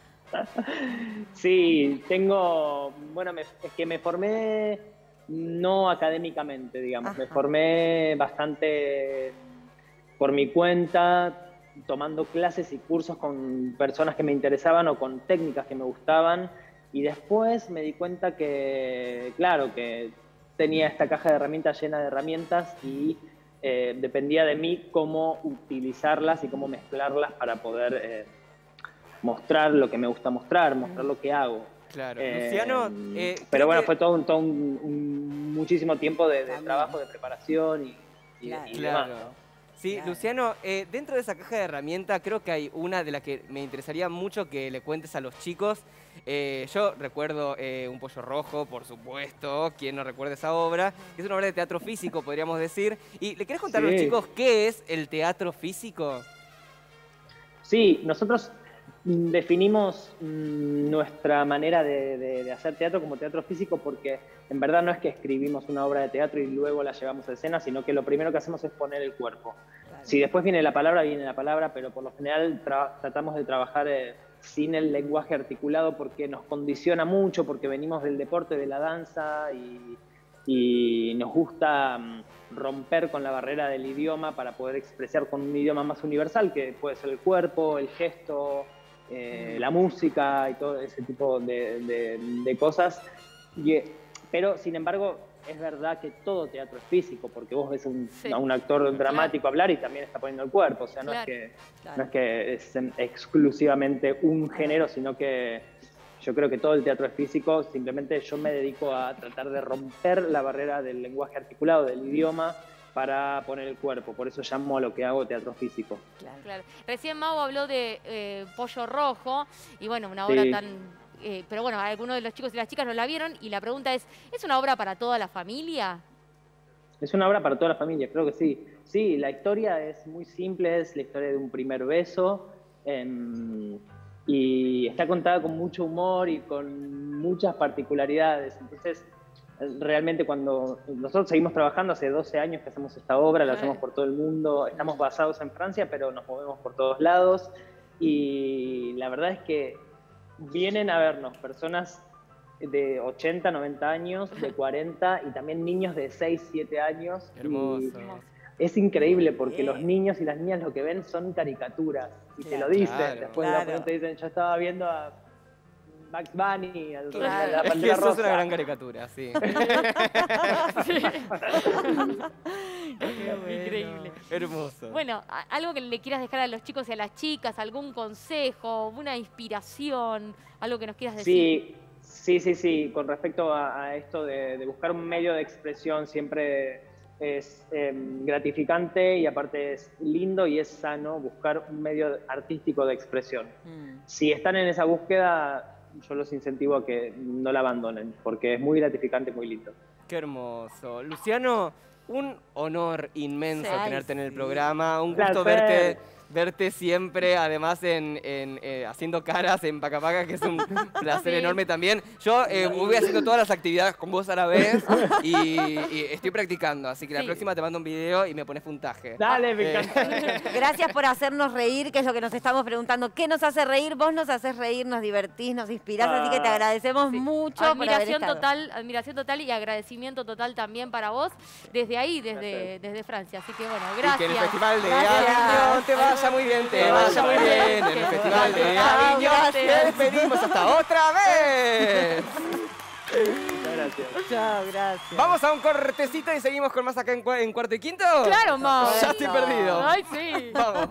Sí, tengo, bueno, es que me formé no académicamente, digamos, Ajá. me formé bastante por mi cuenta, tomando clases y cursos con personas que me interesaban o con técnicas que me gustaban, y después me di cuenta que, claro, que tenía esta caja de herramientas llena de herramientas y dependía de mí cómo utilizarlas y cómo mezclarlas para poder mostrar lo que me gusta mostrar lo que hago. Claro. Luciano, pero creo bueno, que- fue todo un muchísimo tiempo de trabajo, de preparación y Claro. demás, Claro. ¿no? Sí, Claro. Luciano, dentro de esa caja de herramientas creo que hay una de las que me interesaría mucho que le cuentes a los chicos. Yo recuerdo Un Pollo Rojo, por supuesto, quien no recuerda esa obra, que es una obra de teatro físico, podríamos decir. ¿Y le querés contar a los Sí. chicos qué es el teatro físico? Sí, nosotros definimos nuestra manera de hacer teatro como teatro físico, porque en verdad no es que escribimos una obra de teatro y luego la llevamos a escena, sino que lo primero que hacemos es poner el cuerpo. Si después viene la palabra, pero por lo general tratamos de trabajar sin el lenguaje articulado, porque nos condiciona mucho, porque venimos del deporte, de la danza, y nos gusta romper con la barrera del idioma para poder expresar con un idioma más universal, que puede ser el cuerpo, el gesto, la música y todo ese tipo de cosas. Pero, sin embargo, es verdad que todo teatro es físico, porque vos ves Sí. a un actor dramático hablar y también está poniendo el cuerpo, o sea, no Claro. es que es exclusivamente un género, sino que yo creo que todo el teatro es físico, simplemente yo me dedico a tratar de romper la barrera del lenguaje articulado, del idioma, para poner el cuerpo, por eso llamo a lo que hago teatro físico. Claro. Recién Mau habló de Pollo Rojo, y bueno, una obra Sí. tan... pero bueno, algunos de los chicos y las chicas no la vieron, y la pregunta ¿es una obra para toda la familia? Es una obra para toda la familia, creo que sí. Sí, la historia es muy simple, es la historia de un primer beso, y está contada con mucho humor y con muchas particularidades. Entonces, realmente cuando nosotros seguimos trabajando, hace 12 años que hacemos esta obra, la hacemos por todo el mundo, estamos basados en Francia, pero nos movemos por todos lados, y la verdad es que vienen a vernos personas de 80, 90 años, de 40 y también niños de 6, 7 años. Hermoso. Y es increíble porque los niños y las niñas lo que ven son caricaturas y te lo dicen. Claro. Después de la pronto te dicen, yo estaba viendo a Bugs Bunny, a la Claro. Es que Pantera eso es una Rosa. gran caricatura, sí. Increíble. Hermoso. Bueno, algo que le quieras dejar a los chicos y a las chicas, algún consejo, una inspiración, algo que nos quieras decir. Sí. Con respecto a esto de buscar un medio de expresión siempre es gratificante y aparte es lindo y es sano buscar un medio artístico de expresión. Si están en esa búsqueda, yo los incentivo a que no la abandonen, porque es muy gratificante y muy lindo. Qué hermoso. Luciano, un honor inmenso Sí. tenerte en el Sí. programa. Un Placer. gusto verte siempre, además haciendo caras en Pacapaca, que es un placer Sí. enorme también. Yo voy haciendo todas las actividades con vos a la vez y estoy practicando, así que la Sí. próxima te mando un video y me pones puntaje. Dale, me encanta. Gracias por hacernos reír, que es lo que nos estamos preguntando. ¿Qué nos hace reír? Vos nos haces reír, nos divertís, nos inspirás, así que te agradecemos mucho por haber estado. Admiración total y agradecimiento total también para vos, desde ahí, desde Francia. Así que bueno, Y gracias. que en el Festival de Gracias. Aviñón te vaya muy bien, te vaya muy bien. En el Festival de Chao, Aviñón te gracias. despedimos hasta otra vez. Muchas gracias. Chao, gracias. Vamos a un cortecito y seguimos con más acá en Cuarto y Quinto. Claro, Mau. Ya estoy perdido. Ay, sí. Vamos.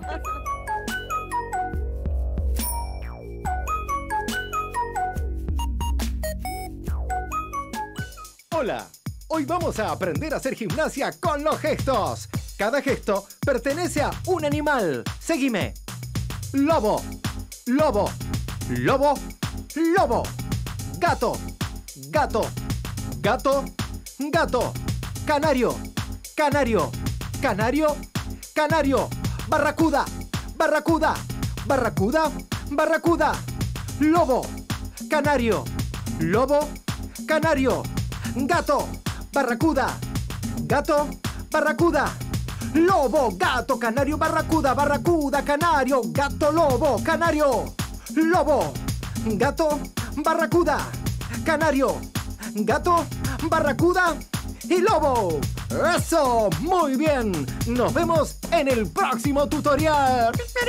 Hola, hoy vamos a aprender a hacer gimnasia con los gestos. Cada gesto pertenece a un animal. Seguime. Lobo, lobo, lobo, lobo. Gato, gato, gato, gato. Canario, canario, canario, canario. Barracuda, barracuda, barracuda, barracuda. Lobo, canario, lobo, canario. Gato, barracuda, gato, barracuda. Lobo, gato, canario, barracuda, barracuda, canario, gato, lobo, canario. Lobo, gato, barracuda, canario, gato, barracuda y lobo. ¡Eso! ¡Muy bien! Nos vemos en el próximo tutorial.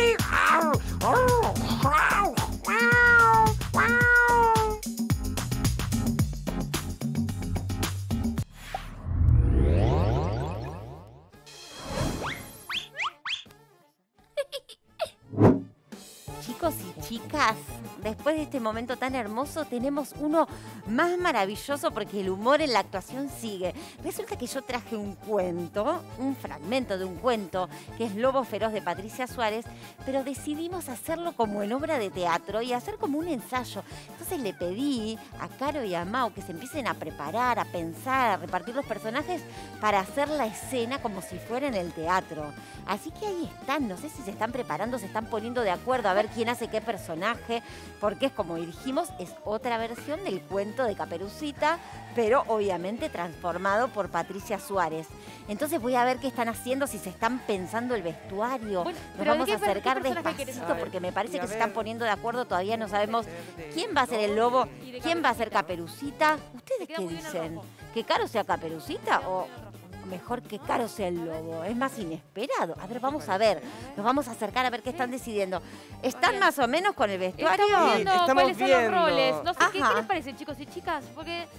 Chicos y chicas, después de este momento tan hermoso, tenemos uno más maravilloso porque el humor en la actuación sigue. Resulta que yo traje un cuento, un fragmento de un cuento, que es Lobo Feroz de Patricia Suárez, pero decidimos hacerlo como en obra de teatro y hacer como un ensayo. Entonces le pedí a Caro y a Mau que se empiecen a preparar, a pensar, a repartir los personajes para hacer la escena como si fuera en el teatro. Así que ahí están, no sé si se están preparando, se están poniendo de acuerdo a ver quién hace qué personaje, porque es como dijimos, es otra versión del cuento de Caperucita, pero obviamente transformado por Patricia Suárez. Entonces voy a ver qué están haciendo, si se están pensando el vestuario. Bueno, Nos pero vamos ¿de a qué acercar personaje querés despacito hacer? porque me parece Y a que se ver. están poniendo de acuerdo, todavía no sabemos quién va a ser el lobo, Y de quién va a ser Caperucita. ¿Ustedes Te queda qué muy bien el dicen? rojo. ¿Que Caro sea Caperucita o mejor que Caro sea el lobo? Es más inesperado. A ver, vamos a ver. Nos vamos a acercar a ver qué están decidiendo. ¿Están Bien. más o menos con el vestuario? Estamos viendo estamos cuáles son viendo. los roles. No sé, ¿qué Ajá. les parece, chicos y chicas? Porque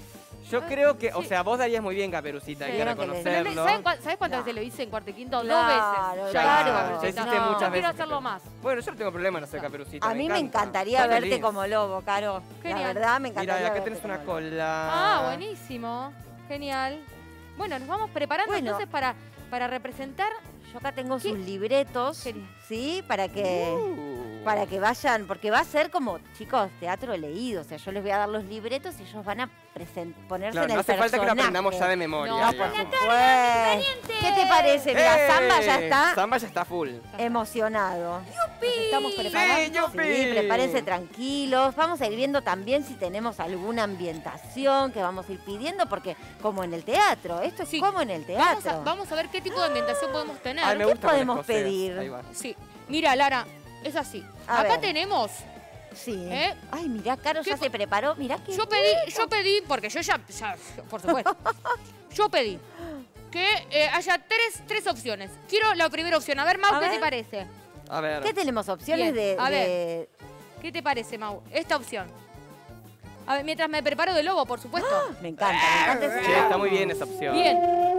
Yo creo que, o sea, vos darías muy bien Caperucita, hay que Creo que le- reconocerlo. ¿Sabes cuántas veces lo hice en Cuarto y Quinto? Claro, 2 veces. claro. Ya hiciste No. muchas Quiero veces. hacerlo más. Bueno, yo no tengo problema en hacer Caperucita. A mí me encanta. encantaría Soy verte feliz. como lobo, Caro. Genial. La verdad, me encantaría. Mira, acá verte tenés una como lobo. cola. Ah, buenísimo. Genial. Bueno, nos vamos preparando Bueno. entonces para representar. Yo acá tengo ¿Qué? sus libretos, Genial. ¿sí? Para que vayan, porque va a ser como, chicos, teatro leído. O sea, yo les voy a dar los libretos y ellos van a ponerse Claro, en el no hace falta que lo personaje. aprendamos ya de memoria. No, Por digamos. supuesto. ¿Qué te parece? Mira, Samba ya está Samba ya está full. emocionado. Nos estamos preparando. Sí, prepárense tranquilos. Vamos a ir viendo también si tenemos alguna ambientación que vamos a ir pidiendo, porque como en el teatro, esto es Sí. como en el teatro. Vamos a ver qué tipo de ambientación podemos tener. Ay, me ¿Qué gusta con podemos escocés. pedir? Ahí va. Sí. Mira, Lara, es así. A Acá ver. tenemos. Sí. ¿Eh? Ay, mirá, Caro ya ¿Qué se preparó. Mirá que. Yo pedí, porque yo ya, por supuesto. Yo pedí que haya tres opciones. Quiero la primera opción. A ver, Mau, A ¿qué ver. te parece? A ver. ¿Qué tenemos? Opciones Bien, a de. ¿Qué te parece, Mau? Esta opción. A ver, mientras me preparo de lobo, por supuesto. Me encanta ese Sí, está muy bien esa opción. Bien.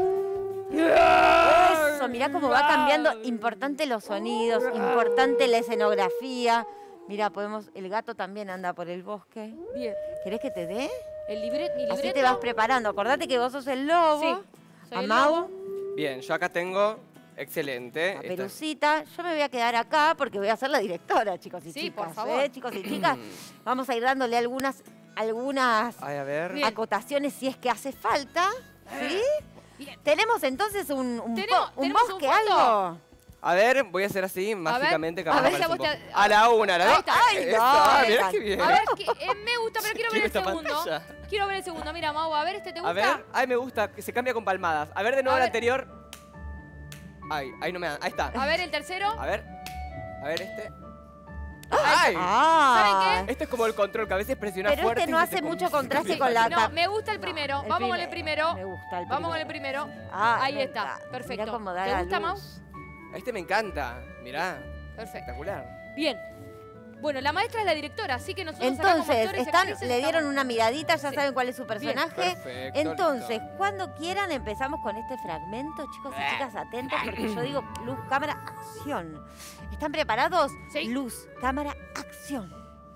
Eso, mirá cómo va cambiando. Importante los sonidos, importante la escenografía. Mirá, el gato también anda por el bosque. Bien. ¿Querés que te dé? Mi libreto. Así te vas preparando. Acordate que vos sos el lobo. Sí. Soy A el Mau, lobo. Bien, yo acá tengo. Excelente. Esta- Caperucita. Yo me voy a quedar acá porque voy a ser la directora, chicos y Sí, chicas. por favor. Chicos y chicas, vamos a ir dándole algunas Ay, a ver. Bien. acotaciones si es que hace falta. ¿Sí? Bien. Tenemos entonces un ¿Tenemos un bosque, fondo? algo. A ver, voy a hacer así, mágicamente. a ver, capaz ya aparece un vos te- poco. A la una, a la Ahí dos. está. Ay, Eso, no, mirá me qué bien. A ver, me gusta, pero quiero ver Quiero el esta segundo. pantalla. Quiero ver el segundo. Mira, Mau, a ver, ¿este te gusta? A ver, ay, me gusta, que se cambia con palmadas. A ver, de nuevo A el ver. anterior. Ay, ahí no me da. Ahí está. A ver, el tercero. A ver este. ¡Ay! Ah. ¿Saben Este es como el control, que a veces presiona Pero fuerte. este no y se hace te mucho complica. contraste con la No, me gusta el primero. El Vamos con el primero. Me gusta el Vamos con el primero. primero. Ah, Ahí me está. encanta. Perfecto. Mirá cómo da ¿Te la gusta, Mau? luz. Este me encanta. Mirá, Perfecto. espectacular. Bien. Bueno, la maestra es la directora, así que nosotros acá como Entonces, actores y actrices le dieron estamos- una miradita, ya Sí. saben cuál es su personaje. Perfecto, Entonces, listo. cuando quieran empezamos con este fragmento, chicos y chicas, atentos, porque yo digo luz, cámara, acción. ¿Están preparados? Sí. Luz, cámara, acción.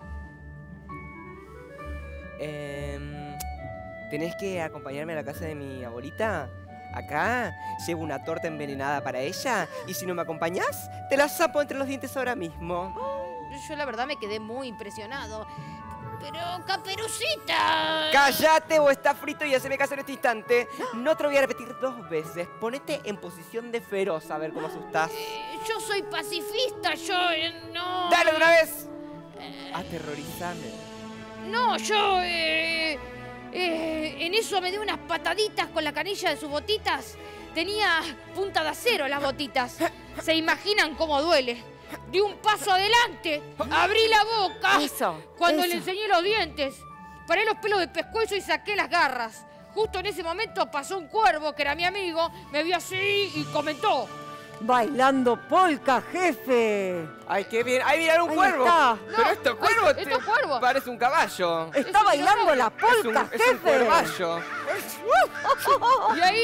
¿Tenés que acompañarme a la casa de mi abuelita? Acá llevo una torta envenenada para ella y si no me acompañás, te la zapo entre los dientes ahora mismo. Yo la verdad me quedé muy impresionado. Pero, Caperucita. ¡Cállate o está frito y haceme caso en este instante! No te lo voy a repetir 2 veces. Ponete en posición de feroz a ver cómo asustás. Yo soy pacifista, yo no. ¡Dale de una vez! Aterrorizame. No, yo en eso me dio unas pataditas con la canilla de sus botitas. Tenía punta de acero las botitas. ¿Se imaginan cómo duele? Di un paso adelante, abrí la boca. Eso, Cuando eso. le enseñé los dientes, paré los pelos del pescuezo y saqué las garras. Justo en ese momento pasó un cuervo que era mi amigo, me vio así y comentó. Bailando polka, jefe. ¡Ay, qué bien! ¡Ay, mira, un Ahí cuervo! está. Pero No, esto es cuervo. ay, esto es cuervo. Parece un caballo. Está bailando la Es polka, un, es un jefe. cuervallo. Y ahí,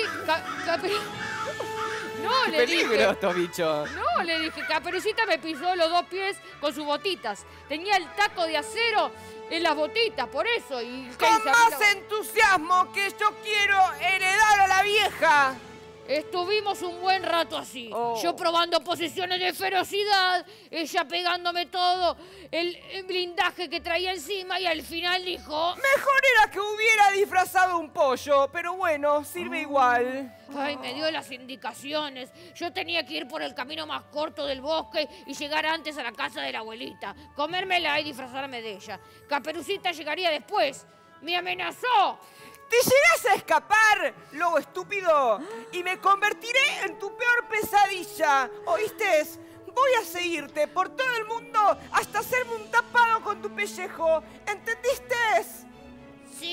no, ¡Qué le dije. peligro estos bichos! No, le dije, Caperucita me pisó los 2 pies con sus botitas. Tenía el taco de acero en las botitas, por eso. Y ¿qué ¡Con hice? más entusiasmo que yo quiero heredar a la vieja! Estuvimos un buen rato así. Oh. Yo probando posiciones de ferocidad, ella pegándome todo el blindaje que traía encima y al final dijo... Mejor era que hubiera disfrazado un pollo, pero bueno, sirve igual. Ay, me dio las indicaciones. Yo tenía que ir por el camino más corto del bosque y llegar antes a la casa de la abuelita. Comérmela y disfrazarme de ella. Caperucita llegaría después. ¡Me amenazó! ¡Te llegas a escapar, lobo estúpido! Y me convertiré en tu peor pesadilla. ¿Oíste? Voy a seguirte por todo el mundo hasta hacerme un tapado con tu pellejo. ¿Entendiste? Sí,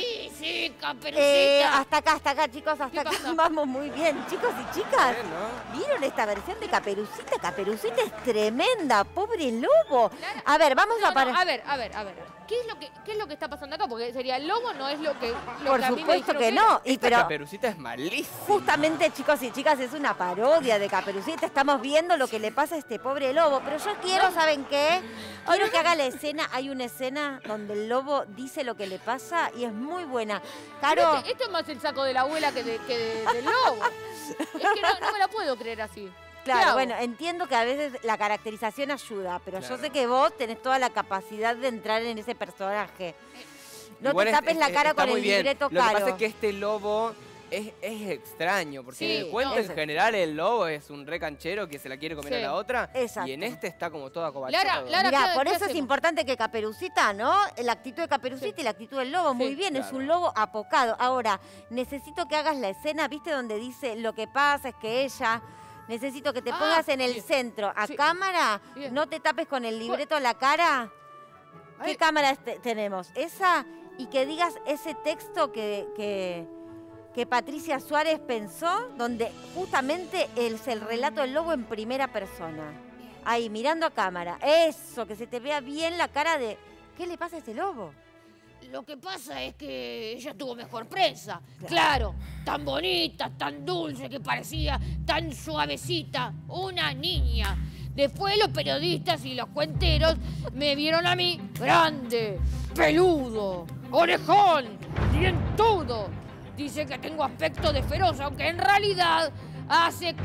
Sí, Caperucita. Hasta acá, chicos, hasta acá. pasa? Vamos muy bien, chicos y chicas. Bien, ¿no? ¿Vieron esta versión de Caperucita? Caperucita es tremenda, pobre lobo. A ver, vamos a parar. A ver. ¿Qué es lo que está pasando acá? Porque sería el lobo no es lo que Por a mí me supuesto dijeron que era. no. Y Esta pero Caperucita es malísima. justamente, chicos y chicas, es una parodia de Caperucita. Estamos viendo lo que le pasa a este pobre lobo. Pero yo quiero, ¿saben qué? Quiero que haga la escena. Hay una escena donde el lobo dice lo que le pasa y es muy buena. Pero Caro, esto es más el saco de la abuela que del lobo. Es que no me la puedo creer así. ¿Qué claro, hago? bueno, entiendo que a veces la caracterización ayuda, pero yo sé que vos tenés toda la capacidad de entrar en ese personaje. No Igual te tapes la cara está con muy el bien. libreto Lo caro. que pasa es que este lobo es extraño, porque Sí, en el cuento no. en general el lobo es un re canchero que se la quiere comer Sí. a la otra. Exacto. Y en este está como todo acobachado. Lara, Mirá, ¿qué por eso es hacemos? importante que Caperucita, ¿no? La actitud de Caperucita Sí. y la actitud del lobo, muy Sí, bien, es claro. un lobo apocado. Ahora, necesito que hagas la escena, ¿viste? Donde dice, lo que pasa es que ella... Necesito que te Ah, pongas en el bien. centro, a Sí. cámara, Bien. no te tapes con el libreto la cara. ¿Qué Ay. cámara tenemos? Esa, y que digas ese texto que Patricia Suárez pensó, donde justamente es el relato del lobo en primera persona. Ahí, mirando a cámara. Eso, que se te vea bien la cara de... ¿Qué le pasa a ese lobo? Lo que pasa es que ella tuvo mejor prensa. Claro, tan bonita, tan dulce que parecía, tan suavecita. Una niña. Después los periodistas y los cuenteros me vieron a mí grande, peludo, orejón, dientudo. Dice que tengo aspecto de feroz, aunque en realidad hace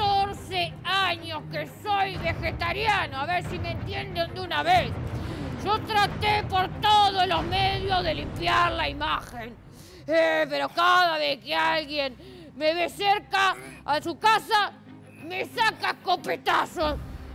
14 años que soy vegetariano. A ver si me entienden de una vez. Yo traté por todos los medios de limpiar la imagen. Pero cada vez que alguien me ve cerca a su casa, me saca escopetazos.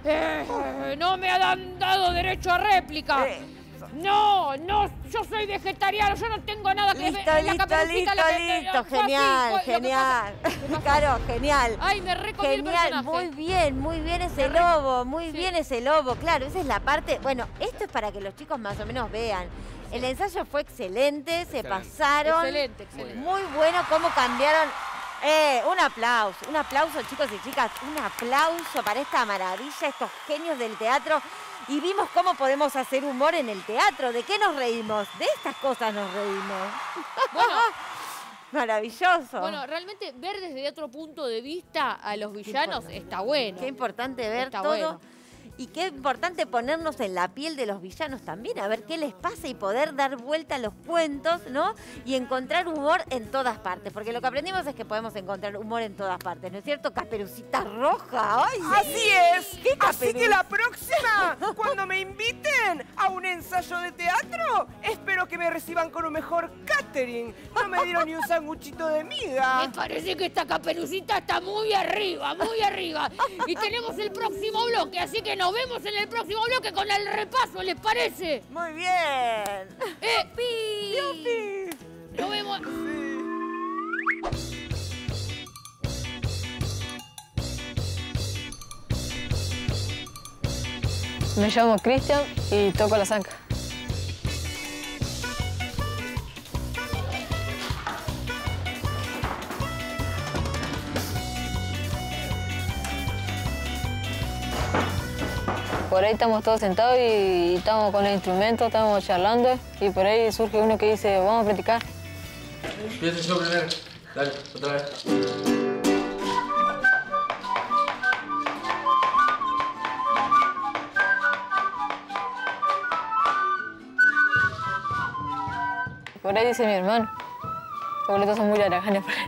No me han dado derecho a réplica. No, yo soy vegetariano, yo no tengo nada que ver. Listo, La Caperucita, listo. fue así, Genial, fue lo que genial. pasó. ¿Qué pasó? Claro, genial. Ay, me recomí el Genial, personaje. muy bien ese lobo, muy Sí. bien ese lobo, claro, esa es la parte, bueno, esto es para que los chicos más o menos vean. El ensayo fue excelente, se Excelente. pasaron. Excelente, excelente. Muy bueno cómo cambiaron. Un aplauso chicos y chicas, un aplauso para esta maravilla, estos genios del teatro. Y vimos cómo podemos hacer humor en el teatro. ¿De qué nos reímos? De estas cosas nos reímos. Bueno, Maravilloso. Bueno, realmente ver desde otro punto de vista a los villanos está bueno. Qué importante ver Está todo. bueno. Y qué importante ponernos en la piel de los villanos también, a ver qué les pasa y poder dar vuelta a los cuentos, ¿no? Y encontrar humor en todas partes. Porque lo que aprendimos es que podemos encontrar humor en todas partes, ¿no es cierto? Caperucita Roja. ¡Ay, ¡Así es! ¿Qué Así que Caperucita? la próxima, cuando me inviten a un ensayo de teatro, espero que me reciban con un mejor catering. No me dieron ni un sanguchito de miga. Me parece que esta Caperucita está muy arriba, muy arriba. Y tenemos el próximo bloque, así que nos vemos en el próximo bloque con el repaso, ¿les parece? Muy bien. ¡Yupi! Nos vemos. Me llamo Cristian y toco la zanca. Por ahí estamos todos sentados y estamos con el instrumento, estamos charlando y por ahí surge uno que dice, vamos a practicar. Empieza yo primero. Dale, otra vez. Por ahí dice mi hermano, los boletos son muy haraganes para él.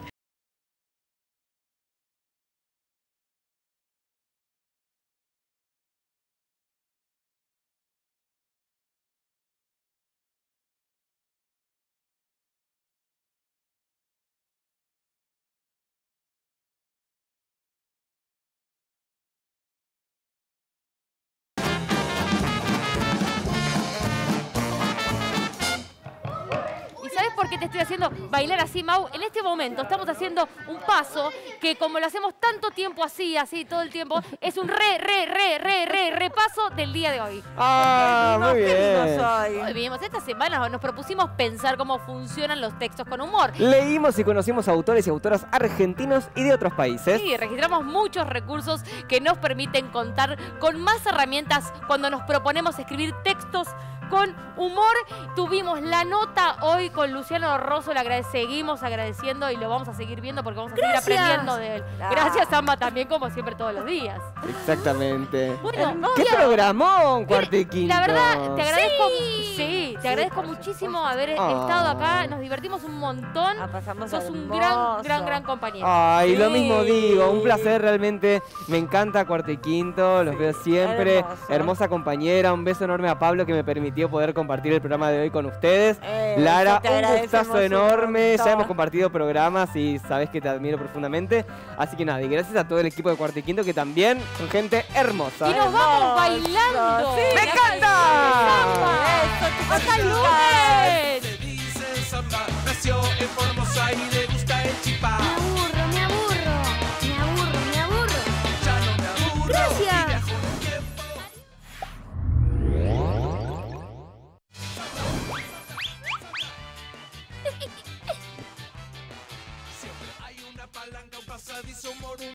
¿Y sabes por qué que te estoy haciendo bailar así, Mau. En este momento estamos haciendo un paso que como lo hacemos tanto tiempo así todo el tiempo, es un repaso del día de hoy. Ah, muy bien. Hoy vimos esta semana, nos propusimos pensar cómo funcionan los textos con humor. Leímos y conocimos autores y autoras argentinos y de otros países. Sí, registramos muchos recursos que nos permiten contar con más herramientas cuando nos proponemos escribir textos con humor. Tuvimos la nota hoy con Luciano Rosso, seguimos agradeciendo y lo vamos a seguir viendo porque vamos a seguir aprendiendo de él. Gracias, Samba, también como siempre todos los días. Exactamente. Bueno, ¡qué programón, Cuarto y Quinto! La verdad, te agradezco, te agradezco muchísimo haber estado acá. Nos divertimos un montón. Sos un gran compañero. Ay, lo mismo digo, un placer realmente. Me encanta Cuarto y Quinto, los veo siempre. Hermosa compañera, un beso enorme a Pablo que me permitió poder compartir el programa de hoy con ustedes. Lara, un gustazo enorme. Ya hemos compartido programas y sabes que te admiro profundamente. Así que nada, y gracias a todo el equipo de Cuarto y Quinto que también son gente hermosa. Y nos vamos bailando. Sí. ¡Me encanta! ¡Hasta el lunes! Se dice Samba, nació en Formosa y le gusta el chipá.